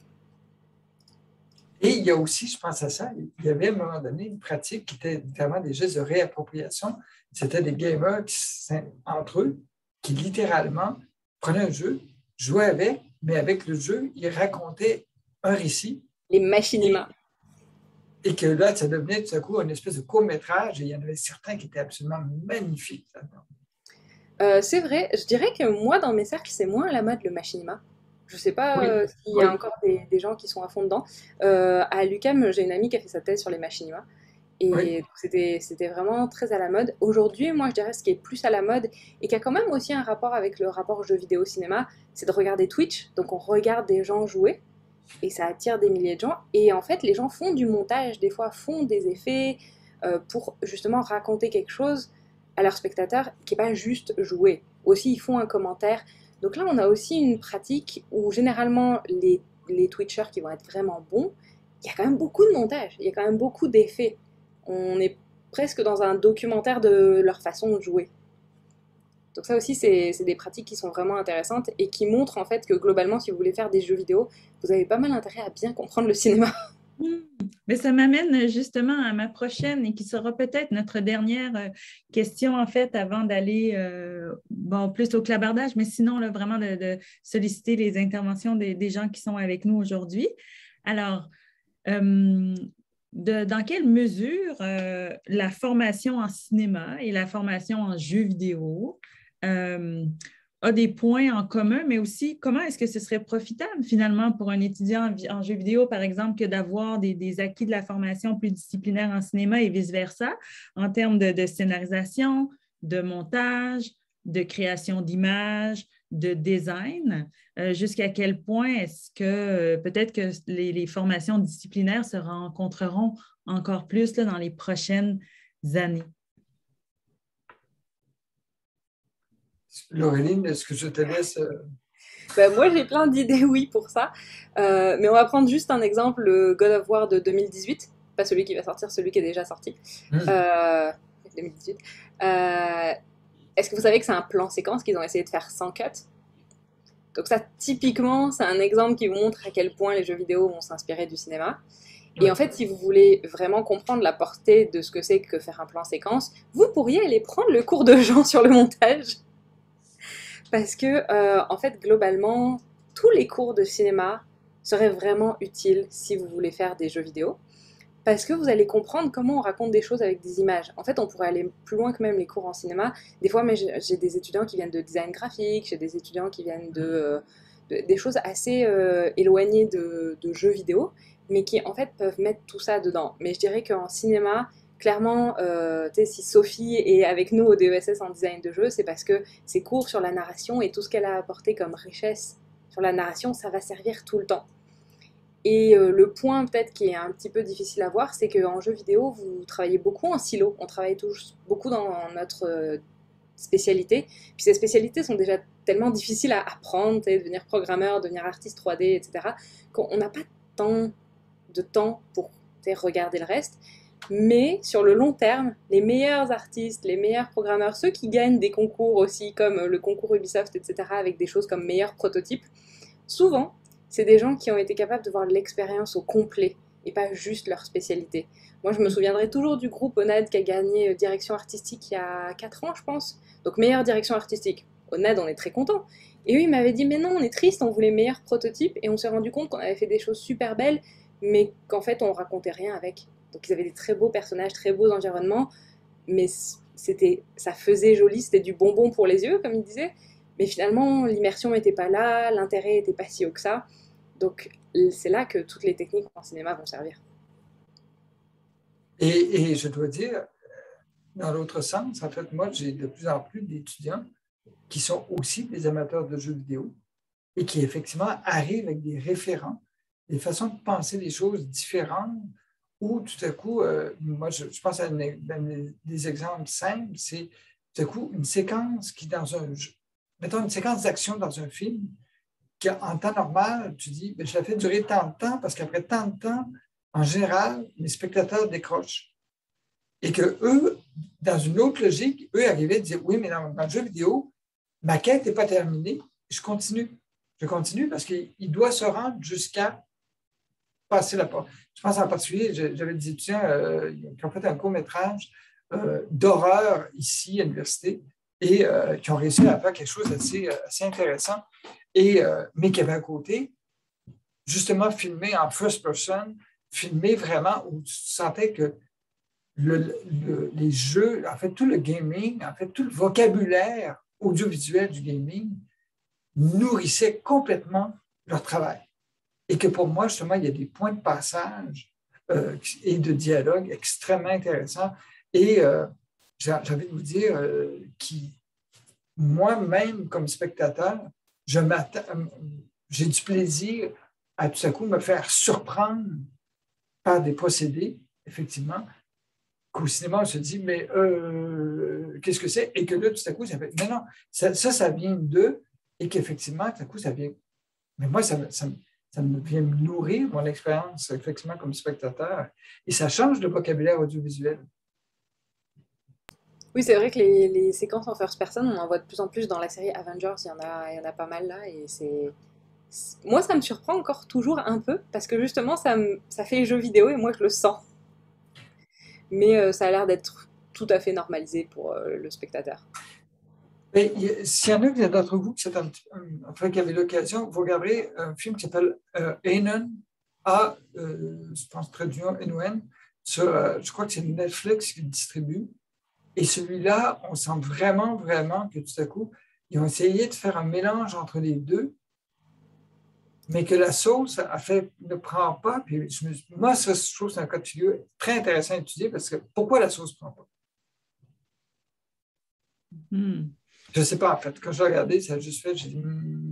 Et il y a aussi, je pense à ça, il y avait à un moment donné une pratique qui était notamment des gestes de réappropriation. C'était des gamers entre eux qui littéralement prenaient un jeu, jouaient avec, mais avec le jeu, ils racontaient un récit. Les machinima. Et que là, ça devenait tout à coup une espèce de court-métrage, et il y en avait certains qui étaient absolument magnifiques là-dedans. C'est vrai, je dirais que moi, dans mes cercles, c'est moins à la mode le machinima. Je sais pas s'il y a encore des gens qui sont à fond dedans. À l'UQAM, j'ai une amie qui a fait sa thèse sur les machinima. Et c'était vraiment très à la mode. Aujourd'hui, moi, je dirais ce qui est plus à la mode et qui a quand même aussi un rapport avec le rapport jeux vidéo cinéma, c'est de regarder Twitch. Donc, on regarde des gens jouer et ça attire des milliers de gens. Et en fait, les gens font du montage, des fois font des effets pour justement raconter quelque chose à leurs spectateurs qui n'est pas juste jouer. Aussi, ils font un commentaire. Donc là, on a aussi une pratique où généralement, les Twitchers qui vont être vraiment bons, il y a quand même beaucoup de montage, il y a quand même beaucoup d'effets. On est presque dans un documentaire de leur façon de jouer. Donc ça aussi, c'est des pratiques qui sont vraiment intéressantes et qui montrent en fait que globalement, si vous voulez faire des jeux vidéo, vous avez pas mal intérêt à bien comprendre le cinéma. Mais ça m'amène justement à ma prochaine et qui sera peut-être notre dernière question en fait avant d'aller plus au clavardage, mais sinon là, vraiment de solliciter les interventions des gens qui sont avec nous aujourd'hui. Alors, dans quelle mesure la formation en cinéma et la formation en jeux vidéo a des points en commun, mais aussi comment est-ce que ce serait profitable finalement pour un étudiant en jeux vidéo, par exemple, que d'avoir des acquis de la formation plus disciplinaire en cinéma et vice-versa, en termes de scénarisation, de montage, de création d'images, de design, jusqu'à quel point est-ce que peut-être que les formations disciplinaires se rencontreront encore plus là, dans les prochaines années? Laureline, est-ce que je te laisse... Moi, j'ai plein d'idées, oui, pour ça. Mais on va prendre juste un exemple, le God of War de 2018. Pas celui qui va sortir, celui qui est déjà sorti. 2018. Est-ce que vous savez que c'est un plan séquence qu'ils ont essayé de faire sans cut? Donc ça, typiquement, c'est un exemple qui vous montre à quel point les jeux vidéo vont s'inspirer du cinéma. Et en fait, si vous voulez vraiment comprendre la portée de ce que c'est que faire un plan séquence, vous pourriez aller prendre le cours de Jean sur le montage. Parce que, en fait, globalement, tous les cours de cinéma seraient vraiment utiles si vous voulez faire des jeux vidéo. Parce que vous allez comprendre comment on raconte des choses avec des images. En fait, on pourrait aller plus loin que même les cours en cinéma. Des fois, j'ai des étudiants qui viennent de design graphique, j'ai des étudiants qui viennent des choses assez éloignées de jeux vidéo, mais qui, en fait, peuvent mettre tout ça dedans. Mais je dirais qu'en cinéma, clairement, si Sophie est avec nous au DESS en design de jeu, c'est parce que ses cours sur la narration et tout ce qu'elle a apporté comme richesse sur la narration, ça va servir tout le temps. Et le point peut-être qui est un petit peu difficile à voir, c'est qu'en jeu vidéo, vous travaillez beaucoup en silo. On travaille tous beaucoup dans notre spécialité. Puis ces spécialités sont déjà tellement difficiles à apprendre, devenir programmeur, devenir artiste 3D, etc., qu'on n'a pas tant de temps pour regarder le reste. Mais sur le long terme, les meilleurs artistes, les meilleurs programmeurs, ceux qui gagnent des concours aussi, comme le concours Ubisoft, etc., avec des choses comme meilleurs prototypes, souvent, c'est des gens qui ont été capables de voir l'expérience au complet et pas juste leur spécialité. Moi, je me souviendrai toujours du groupe ONAD qui a gagné direction artistique il y a 4 ans, je pense. Donc, meilleure direction artistique. ONAD, on est très contents. Et eux, ils m'avaient dit, mais non, on est triste, on voulait meilleur prototype. Et on s'est rendu compte qu'on avait fait des choses super belles, mais qu'en fait, on racontait rien avec. Donc, ils avaient des très beaux personnages, très beaux environnements, mais ça faisait joli, c'était du bonbon pour les yeux, comme ils disaient. Mais finalement, l'immersion n'était pas là, l'intérêt n'était pas si haut que ça. Donc, c'est là que toutes les techniques en cinéma vont servir. Et je dois dire, dans l'autre sens, en fait, moi, j'ai de plus en plus d'étudiants qui sont aussi des amateurs de jeux vidéo et qui, effectivement, arrivent avec des référents, des façons de penser les choses différentes, où tout à coup, moi, je pense à des exemples simples, c'est tout à coup une séquence qui, dans un jeu, mettons une séquence d'action dans un film, qui en temps normal, tu dis, ben, je la fais durer tant de temps, parce qu'après tant de temps, en général, les spectateurs décrochent. Et que eux, dans une autre logique, eux arrivaient à dire, oui, mais dans le jeu vidéo, ma quête n'est pas terminée, je continue. Je continue parce qu'il doit se rendre jusqu'à passer la porte. Je pense en particulier, j'avais des étudiants qui ont fait un court-métrage d'horreur ici à l'université et qui ont réussi à faire quelque chose d'assez intéressant, mais qui avait à côté, justement, filmé en first person, filmé vraiment où tu sentais que les jeux, en fait, tout le gaming, en fait, tout le vocabulaire audiovisuel du gaming nourrissait complètement leur travail. Et que pour moi, justement, il y a des points de passage et de dialogue extrêmement intéressants. Et j'ai envie de vous dire moi-même, comme spectateur, j'ai du plaisir à tout à coup me faire surprendre par des procédés, effectivement, qu'au cinéma, on se dit, mais qu'est-ce que c'est? Et que là, tout à coup, ça fait, mais non, ça vient d'eux, et qu'effectivement, tout à coup, ça vient. Mais moi, ça me vient me nourrir mon expérience, effectivement, comme spectateur. Et ça change le vocabulaire audiovisuel. Oui, c'est vrai que les séquences en first person, on en voit de plus en plus dans la série Avengers, il y en a pas mal là, et moi, ça me surprend encore toujours un peu, parce que justement, ça fait jeu vidéo, et moi, je le sens. Mais ça a l'air d'être tout à fait normalisé pour le spectateur. S'il y en a d'entre vous qui avaient l'occasion, vous regarderez un film qui s'appelle Anon, je pense traduit N-O-N, je crois que c'est Netflix qui le distribue. Et celui-là, on sent vraiment, vraiment que tout à coup, ils ont essayé de faire un mélange entre les deux, mais que la sauce ne prend pas. Puis moi, ça, je trouve que c'est un cas de figure très intéressant à étudier parce que pourquoi la sauce ne prend pas? Je ne sais pas, en fait. Quand je l'ai regardé, ça a juste fait, j'ai dit,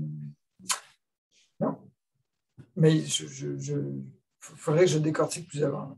non. Mais il faudrait que je décortique plus avant.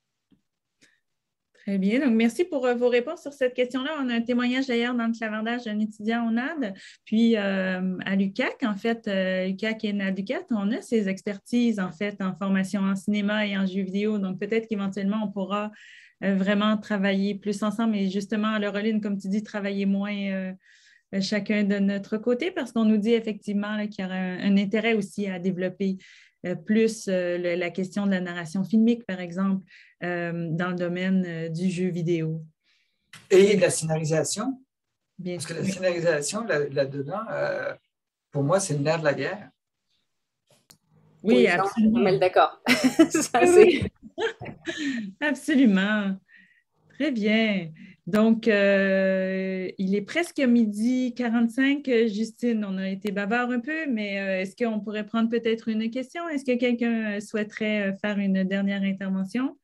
Très bien. Donc, merci pour vos réponses sur cette question-là. On a un témoignage d'ailleurs dans le clavardage d'un étudiant au NAD, puis à l'UQAC, en fait, l'UQAC et NADUCAT, on a ces expertises, en fait, en formation en cinéma et en jeux vidéo. Donc, peut-être qu'éventuellement, on pourra vraiment travailler plus ensemble et justement, Laureline, comme tu dis, travailler moins chacun de notre côté parce qu'on nous dit effectivement là, qu'il y aura un intérêt aussi à développer plus la question de la narration filmique, par exemple, dans le domaine du jeu vidéo. Et de la scénarisation. Bien parce sûr. que la scénarisation, là-dedans, pour moi, c'est le nerf de la guerre. Oui, absolument. On est d'accord. Oui. Absolument. Très bien. Donc, il est presque 12h45. Justine, on a été bavard un peu, mais est-ce qu'on pourrait prendre peut-être une question? Est-ce que quelqu'un souhaiterait faire une dernière intervention?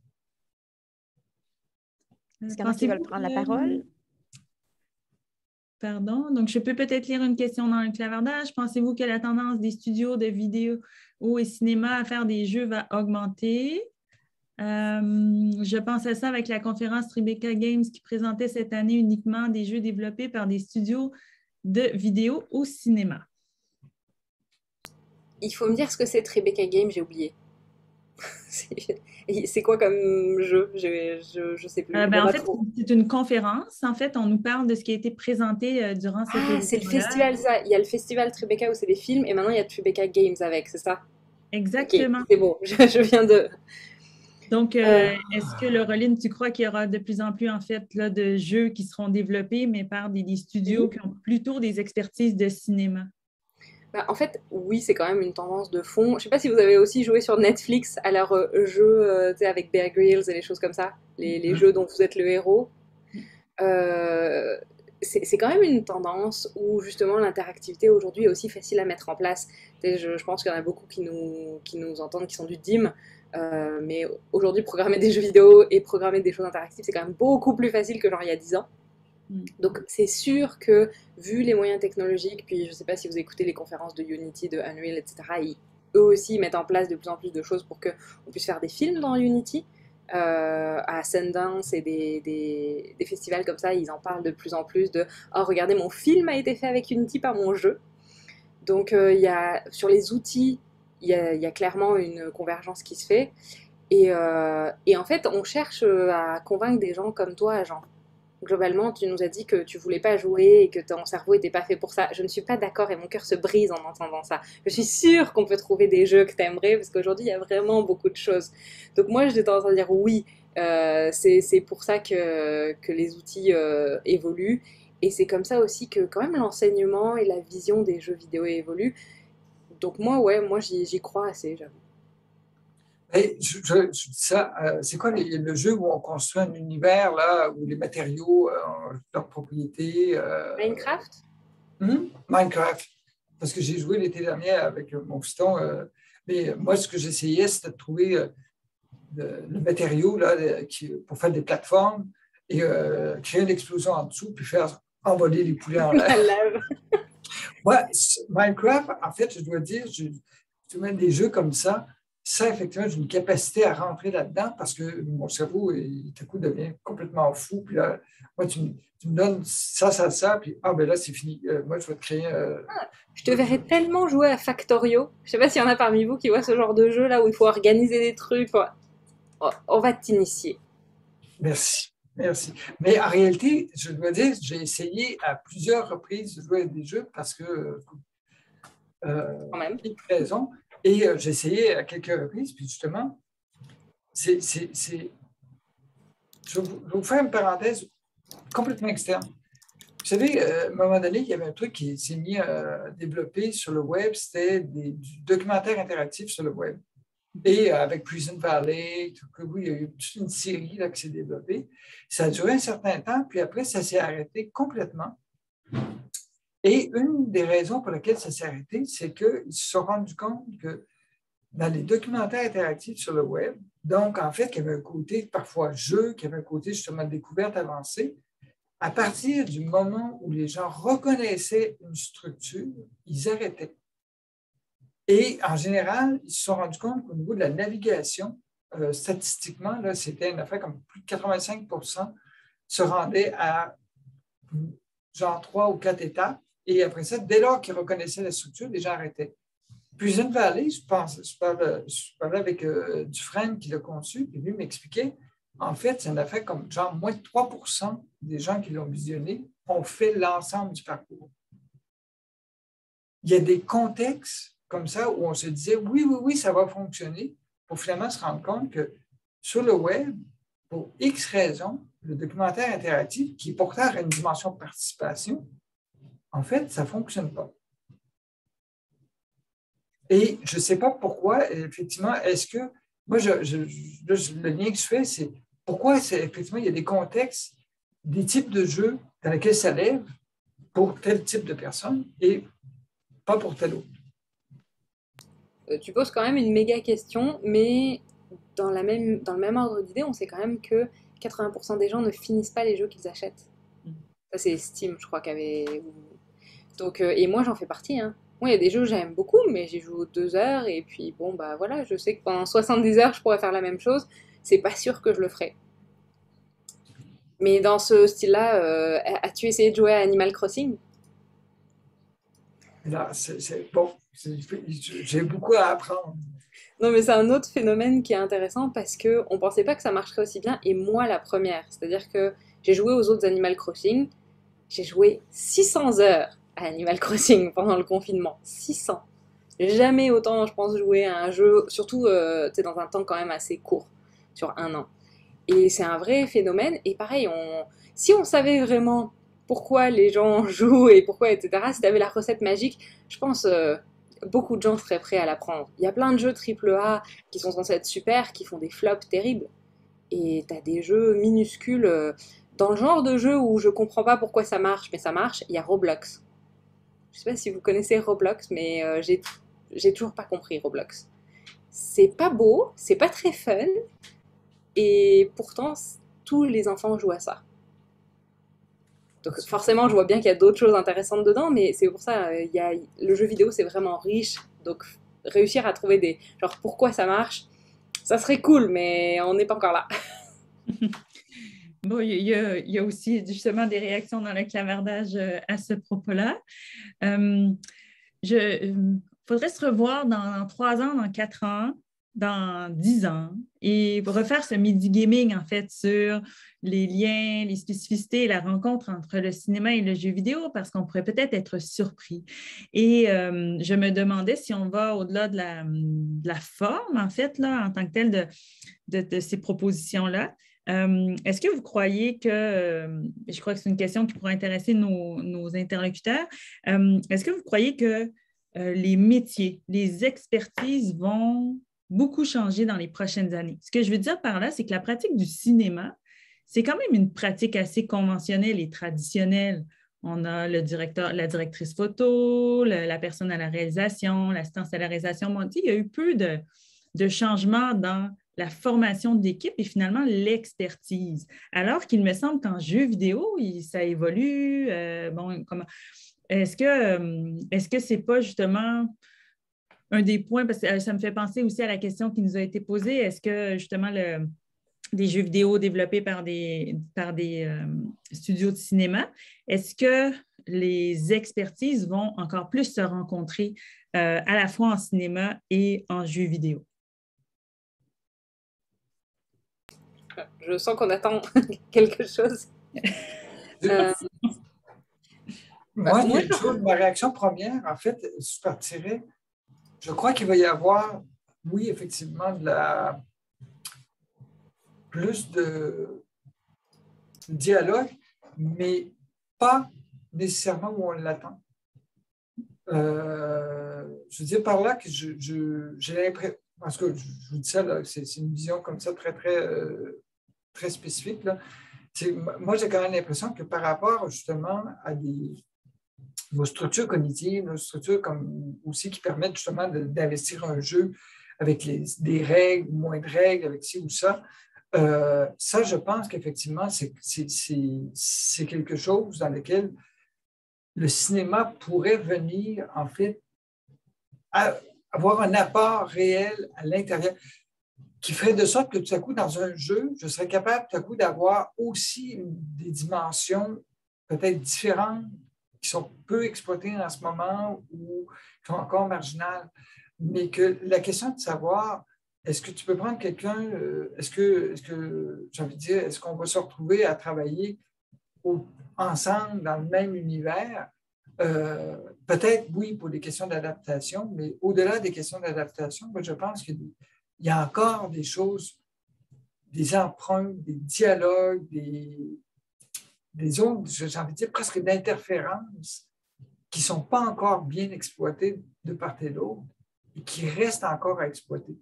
Est-ce qu'il y en a qui veulent prendre la parole? Pardon. Donc, je peux peut-être lire une question dans le clavardage. Pensez-vous que la tendance des studios de vidéo et cinéma à faire des jeux va augmenter? Je pense à ça avec la conférence Tribeca Games qui présentait cette année uniquement des jeux développés par des studios de vidéo au cinéma. Il faut me dire ce que c'est Tribeca Games, j'ai oublié. C'est quoi comme jeu? Je sais plus. En fait, c'est une conférence. En fait, on nous parle de ce qui a été présenté durant cette édition. C'est le festival, ça. Il y a le festival Tribeca où c'est des films et maintenant il y a Tribeca Games avec, c'est ça? Exactement. Okay, c'est bon, je viens de... Donc, est-ce que, Laureline, tu crois qu'il y aura de plus en plus, en fait, là, de jeux qui seront développés, mais par des studios qui ont plutôt des expertises de cinéma? Bah, en fait, oui, c'est quand même une tendance de fond. Je ne sais pas si vous avez aussi joué sur Netflix à leurs jeux avec Bear Grylls et les choses comme ça, les jeux dont vous êtes le héros. c'est quand même une tendance où justement l'interactivité aujourd'hui est aussi facile à mettre en place. Je pense qu'il y en a beaucoup qui nous entendent, qui sont du DIM, mais aujourd'hui programmer des jeux vidéo et programmer des choses interactives, c'est quand même beaucoup plus facile que genre il y a 10 ans. Donc c'est sûr que vu les moyens technologiques, puis je ne sais pas si vous écoutez les conférences de Unity, de Unreal, etc., eux aussi mettent en place de plus en plus de choses pour qu'on puisse faire des films dans Unity. À Sundance et des festivals comme ça, ils en parlent de plus en plus de « Oh, regardez, mon film a été fait avec Unity par mon jeu ». Donc sur les outils, il y a clairement une convergence qui se fait. Et en fait, on cherche à convaincre des gens comme toi, Jean. Globalement, tu nous as dit que tu voulais pas jouer et que ton cerveau était pas fait pour ça. Je ne suis pas d'accord et mon cœur se brise en entendant ça. Je suis sûre qu'on peut trouver des jeux que t'aimerais parce qu'aujourd'hui, il y a vraiment beaucoup de choses. Donc moi, j'étais en train de dire oui, c'est pour ça que les outils évoluent. Et c'est comme ça aussi que quand même l'enseignement et la vision des jeux vidéo évoluent. Donc moi j'y crois assez, j'avoue. Et je dis ça, c'est quoi le jeu où on construit un univers, là, où les matériaux ont leur propriété? Minecraft? Minecraft. Parce que j'ai joué l'été dernier avec mon fiston. Mais moi, ce que j'essayais, c'était de trouver le matériau là, pour faire des plateformes et créer une explosion en dessous, puis faire envoler les poulets en l'air. Moi, Minecraft, en fait, je dois dire, je mets des jeux comme ça, effectivement, j'ai une capacité à rentrer là-dedans parce que mon cerveau, tout à coup, devient complètement fou. Puis là, moi, tu me donnes ça, puis ben là, c'est fini. Moi, je vais te créer. Je te verrais tellement jouer à Factorio. Je sais pas s'il y en a parmi vous qui voient ce genre de jeu là où il faut organiser des trucs. On va t'initier. Merci. Mais en réalité, je dois dire, j'ai essayé à plusieurs reprises de jouer à des jeux parce que. Quand même. Raison. Et j'ai essayé à quelques reprises, puis justement, je vais vous faire une parenthèse complètement externe. Vous savez, à un moment donné, il y avait un truc qui s'est mis à développer sur le web, c'était du documentaire interactif sur le web. Et avec Prison Valley, il y a eu toute une série là, qui s'est développée. Ça a duré un certain temps, puis après, ça s'est arrêté complètement. Et une des raisons pour lesquelles ça s'est arrêté, c'est qu'ils se sont rendus compte que dans les documentaires interactifs sur le web, donc en fait, qu'il y avait un côté parfois jeu, qu'il y avait un côté justement de découverte avancée, à partir du moment où les gens reconnaissaient une structure, ils arrêtaient. Et en général, ils se sont rendus compte qu'au niveau de la navigation, statistiquement, là, c'était une affaire comme plus de 85% se rendaient à genre 3 ou 4 étapes. Et après ça, dès lors qu'ils reconnaissaient la structure, les gens arrêtaient. Prison Valley, je parlais avec Dufresne qui l'a conçu, et lui m'expliquait, en fait, c'est une affaire comme genre moins de 3% des gens qui l'ont visionné ont fait l'ensemble du parcours. Il y a des contextes comme ça où on se disait, oui, ça va fonctionner, pour finalement se rendre compte que sur le web, pour X raisons, le documentaire interactif, qui pourtant a une dimension de participation, en fait, ça ne fonctionne pas. Et je ne sais pas pourquoi, effectivement, est-ce que, moi, le lien que je fais, c'est pourquoi, effectivement, il y a des contextes, des types de jeux dans lesquels ça lève pour tel type de personne et pas pour tel autre. Tu poses quand même une méga question, mais dans le même ordre d'idée, on sait quand même que 80% des gens ne finissent pas les jeux qu'ils achètent. Ça, c'est Steam, je crois, qu'avait... Donc, et moi, j'en fais partie, hein. Moi, il y a des jeux que j'aime beaucoup, mais j'y joue 2 heures, et puis bon, bah voilà, je sais que pendant 70 heures, je pourrais faire la même chose. C'est pas sûr que je le ferai. Mais dans ce style-là, as-tu essayé de jouer à Animal Crossing? Là, bon, j'ai beaucoup à apprendre. Non, mais c'est un autre phénomène qui est intéressant parce que on pensait pas que ça marcherait aussi bien, et moi la première. C'est-à-dire que j'ai joué aux autres Animal Crossing, j'ai joué 600 heures à Animal Crossing pendant le confinement. 600. Jamais autant, je pense, joué à un jeu, surtout dans un temps quand même assez court, sur 1 an. Et c'est un vrai phénomène. Et pareil, si on savait vraiment pourquoi les gens jouent et pourquoi, etc., si tu avais la recette magique, je pense beaucoup de gens seraient prêts à la prendre. Il y a plein de jeux AAA qui sont censés être super, qui font des flops terribles. Et tu as des jeux minuscules Dans le genre de jeu où je comprends pas pourquoi ça marche, mais ça marche, il y a Roblox. Je sais pas si vous connaissez Roblox, mais j'ai toujours pas compris Roblox. C'est pas beau, c'est pas très fun, et pourtant tous les enfants jouent à ça. Donc forcément, je vois bien qu'il y a d'autres choses intéressantes dedans, mais c'est pour ça, le jeu vidéo, c'est vraiment riche. Donc réussir à trouver des... Genre, pourquoi ça marche, ça serait cool, mais on n'est pas encore là. Bon, il y a aussi justement des réactions dans le clavardage à ce propos-là. Faudrait se revoir dans 3 ans, dans 4 ans, dans 10 ans et refaire ce midi gaming, en fait, sur les liens, les spécificités et la rencontre entre le cinéma et le jeu vidéo, parce qu'on pourrait peut-être être surpris. Et je me demandais si on va au-delà de la forme, en fait, là, en tant que telle, de ces propositions-là. Est-ce que vous croyez que, je crois que c'est une question qui pourrait intéresser nos interlocuteurs, est-ce que vous croyez que les métiers, les expertises vont beaucoup changer dans les prochaines années? Ce que je veux dire par là, c'est que la pratique du cinéma, c'est quand même une pratique assez conventionnelle et traditionnelle. On a le directeur, la directrice photo, la personne à la réalisation, l'assistance à la réalisation. Bon, il y a eu peu de changements dans la formation de l'équipe et finalement l'expertise. Alors qu'il me semble qu'en jeu vidéo, ça évolue. Est-ce que ce n'est pas justement un des points, parce que ça me fait penser aussi à la question qui nous a été posée, est-ce que justement des jeux vidéo développés par des studios de cinéma, est-ce que les expertises vont encore plus se rencontrer à la fois en cinéma et en jeux vidéo? Je sens qu'on attend quelque chose. Moi, ma réaction première, en fait, je partirais. Je crois qu'il va y avoir, oui, effectivement, plus de dialogue, mais pas nécessairement où on l'attend. Je veux dire par là que j'ai l'impression, parce que je vous dis ça, c'est une vision comme ça très, très, très spécifique. Là. Moi, j'ai quand même l'impression que par rapport justement à nos structures cognitives, nos structures comme aussi qui permettent justement d'investir un jeu avec des règles, moins de règles, avec ci ou ça, ça, je pense qu'effectivement, c'est quelque chose dans lequel le cinéma pourrait venir, en fait, avoir un apport réel à l'intérieur qui ferait de sorte que tout à coup, dans un jeu, je serais capable tout à coup d'avoir aussi des dimensions peut-être différentes qui sont peu exploitées en ce moment ou qui sont encore marginales. Mais que la question de savoir, est-ce que tu peux prendre quelqu'un, est-ce que j'ai envie de dire, est-ce qu'on va se retrouver à travailler ensemble dans le même univers? Peut-être, oui, pour des questions d'adaptation, mais au-delà des questions d'adaptation, moi, je pense qu'il y a encore des choses, des empreintes, des dialogues, des zones, j'ai envie de dire, presque d'interférences qui ne sont pas encore bien exploitées de part et d'autre et qui restent encore à exploiter.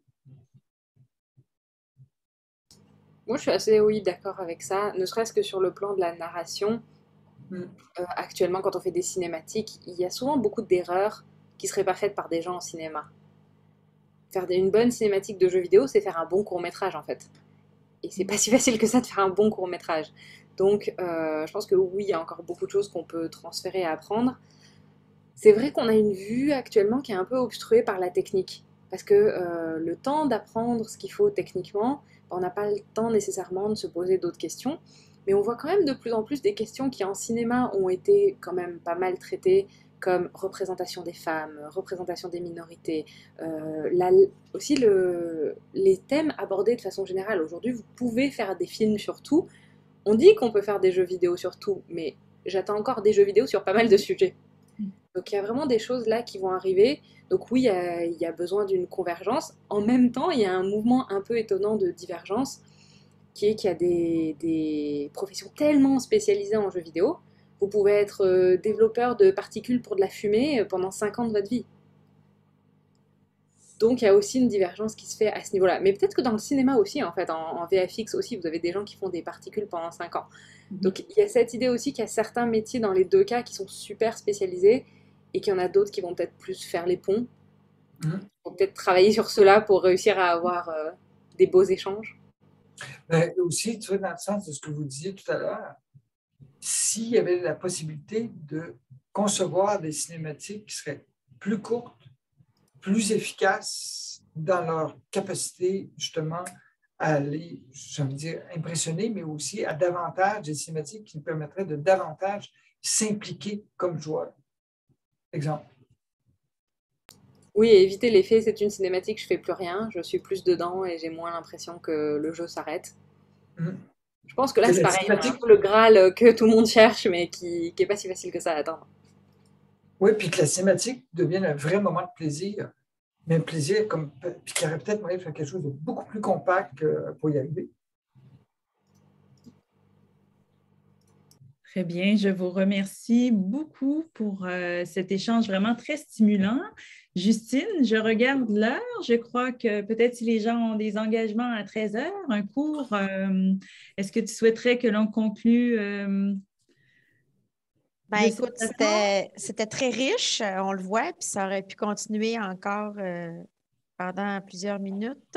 Moi, je suis assez, oui, d'accord avec ça, ne serait-ce que sur le plan de la narration. Actuellement, quand on fait des cinématiques, il y a souvent beaucoup d'erreurs qui ne seraient pas faites par des gens en cinéma. Faire une bonne cinématique de jeu vidéo, c'est faire un bon court-métrage, en fait. Et c'est pas si facile que ça de faire un bon court-métrage. Donc, je pense que oui, il y a encore beaucoup de choses qu'on peut transférer et apprendre. C'est vrai qu'on a une vue actuellement qui est un peu obstruée par la technique. Parce que le temps d'apprendre ce qu'il faut techniquement, on n'a pas le temps nécessairement de se poser d'autres questions. Mais on voit quand même de plus en plus des questions qui en cinéma ont été quand même pas mal traitées, comme représentation des femmes, représentation des minorités, aussi les thèmes abordés de façon générale. Aujourd'hui, vous pouvez faire des films sur tout. On dit qu'on peut faire des jeux vidéo sur tout, mais j'attends encore des jeux vidéo sur pas mal de sujets. Donc il y a vraiment des choses là qui vont arriver. Donc oui, il y a besoin d'une convergence. En même temps, il y a un mouvement un peu étonnant de divergence qui est qu'il y a des professions tellement spécialisées en jeux vidéo. Vous pouvez être développeur de particules pour de la fumée pendant 5 ans de votre vie. Donc, il y a aussi une divergence qui se fait à ce niveau-là. Mais peut-être que dans le cinéma aussi, en fait, en VFX aussi, vous avez des gens qui font des particules pendant 5 ans. Donc, il y a cette idée aussi qu'il y a certains métiers dans les deux cas qui sont super spécialisés et qu'il y en a d'autres qui vont peut-être plus faire les ponts. Mhm. Faut peut-être travailler sur cela pour réussir à avoir des beaux échanges. Mais aussi, tu vois, dans le sens de ce que vous disiez tout à l'heure, s'il y avait la possibilité de concevoir des cinématiques qui seraient plus courtes, plus efficaces dans leur capacité, justement, à aller, je veux dire, impressionner, mais aussi à davantage des cinématiques qui nous permettraient de davantage s'impliquer comme joueur. Exemple. Oui, et éviter l'effet, c'est une cinématique, je fais plus rien, je suis plus dedans et j'ai moins l'impression que le jeu s'arrête. Mhm. Je pense que là, Que c'est la pareil, on a un cinématique, peu le Graal que tout le monde cherche, mais qui est pas si facile que ça à atteindre. oui, puis que la cinématique devienne un vrai moment de plaisir, mais un plaisir comme, puis qu'il y aurait peut-être moyen de faire quelque chose de beaucoup plus compact pour y arriver. Très bien, je vous remercie beaucoup pour cet échange vraiment très stimulant. Justine, je regarde l'heure. Je crois que peut-être si les gens ont des engagements à 13 heures, un cours, est-ce que tu souhaiterais que l'on conclue Ben, de cette écoute, façon? c'était très riche, on le voit, puis ça aurait pu continuer encore pendant plusieurs minutes.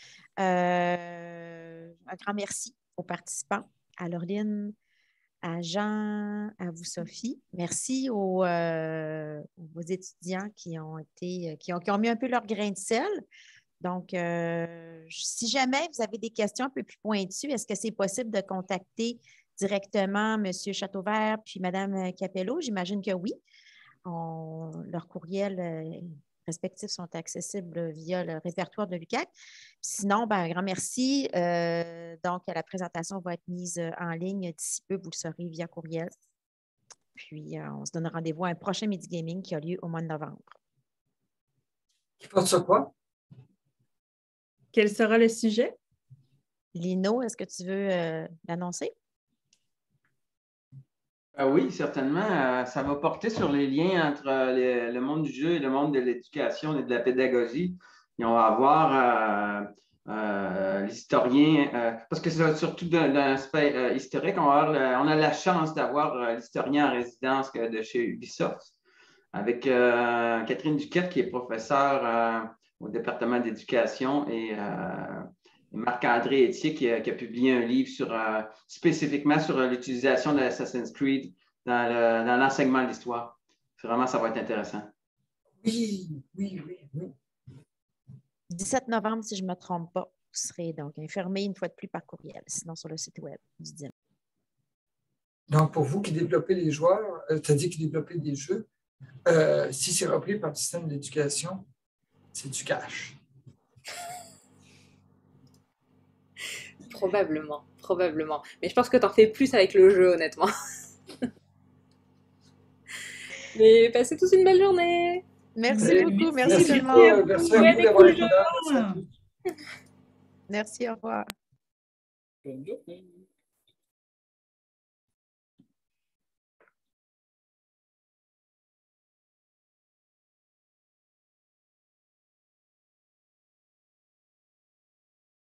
Un grand merci aux participants, à Laureline, à Jean, à vous, Sophie. Merci aux étudiants qui ont été, qui ont mis un peu leur grain de sel. Donc, si jamais vous avez des questions un peu plus pointues, est-ce que c'est possible de contacter directement M. Châteauvert puis Mme Capello? J'imagine que oui. Leurs courriels respectifs sont accessibles via le répertoire de l'UQAC. Sinon, ben, un grand merci. Donc, la présentation va être mise en ligne d'ici peu, vous le saurez via courriel. Puis, on se donne rendez-vous à un prochain Midi Gaming qui a lieu au mois de novembre. Qui porte sur quoi? Quel sera le sujet? Lino, est-ce que tu veux l'annoncer? Oui, certainement. Ça va porter sur les liens entre le monde du jeu et le monde de l'éducation et de la pédagogie. Et on va avoir l'historien, parce que c'est surtout d'un aspect historique, on a la chance d'avoir l'historien en résidence de chez Ubisoft, avec Catherine Duquette, qui est professeure au département d'éducation, et Marc-André Etier, qui a publié un livre spécifiquement sur l'utilisation de l'Assassin's Creed dans l'enseignement de l'histoire. Vraiment, ça va être intéressant. Oui. 17 novembre, si je ne me trompe pas, vous serez donc informé une fois de plus par courriel, sinon sur le site web du DIM. Donc, pour vous qui développez les joueurs, c'est-à-dire qui développez des jeux, si c'est repris par le système d'éducation, c'est du cash. Probablement, probablement. Mais je pense que tu en fais plus avec le jeu, honnêtement. Mais passez tous une belle journée. Merci beaucoup. Merci Merci tout le monde. Merci à vous d'avoir été là. Merci à tous. Merci, au revoir. Bonne journée.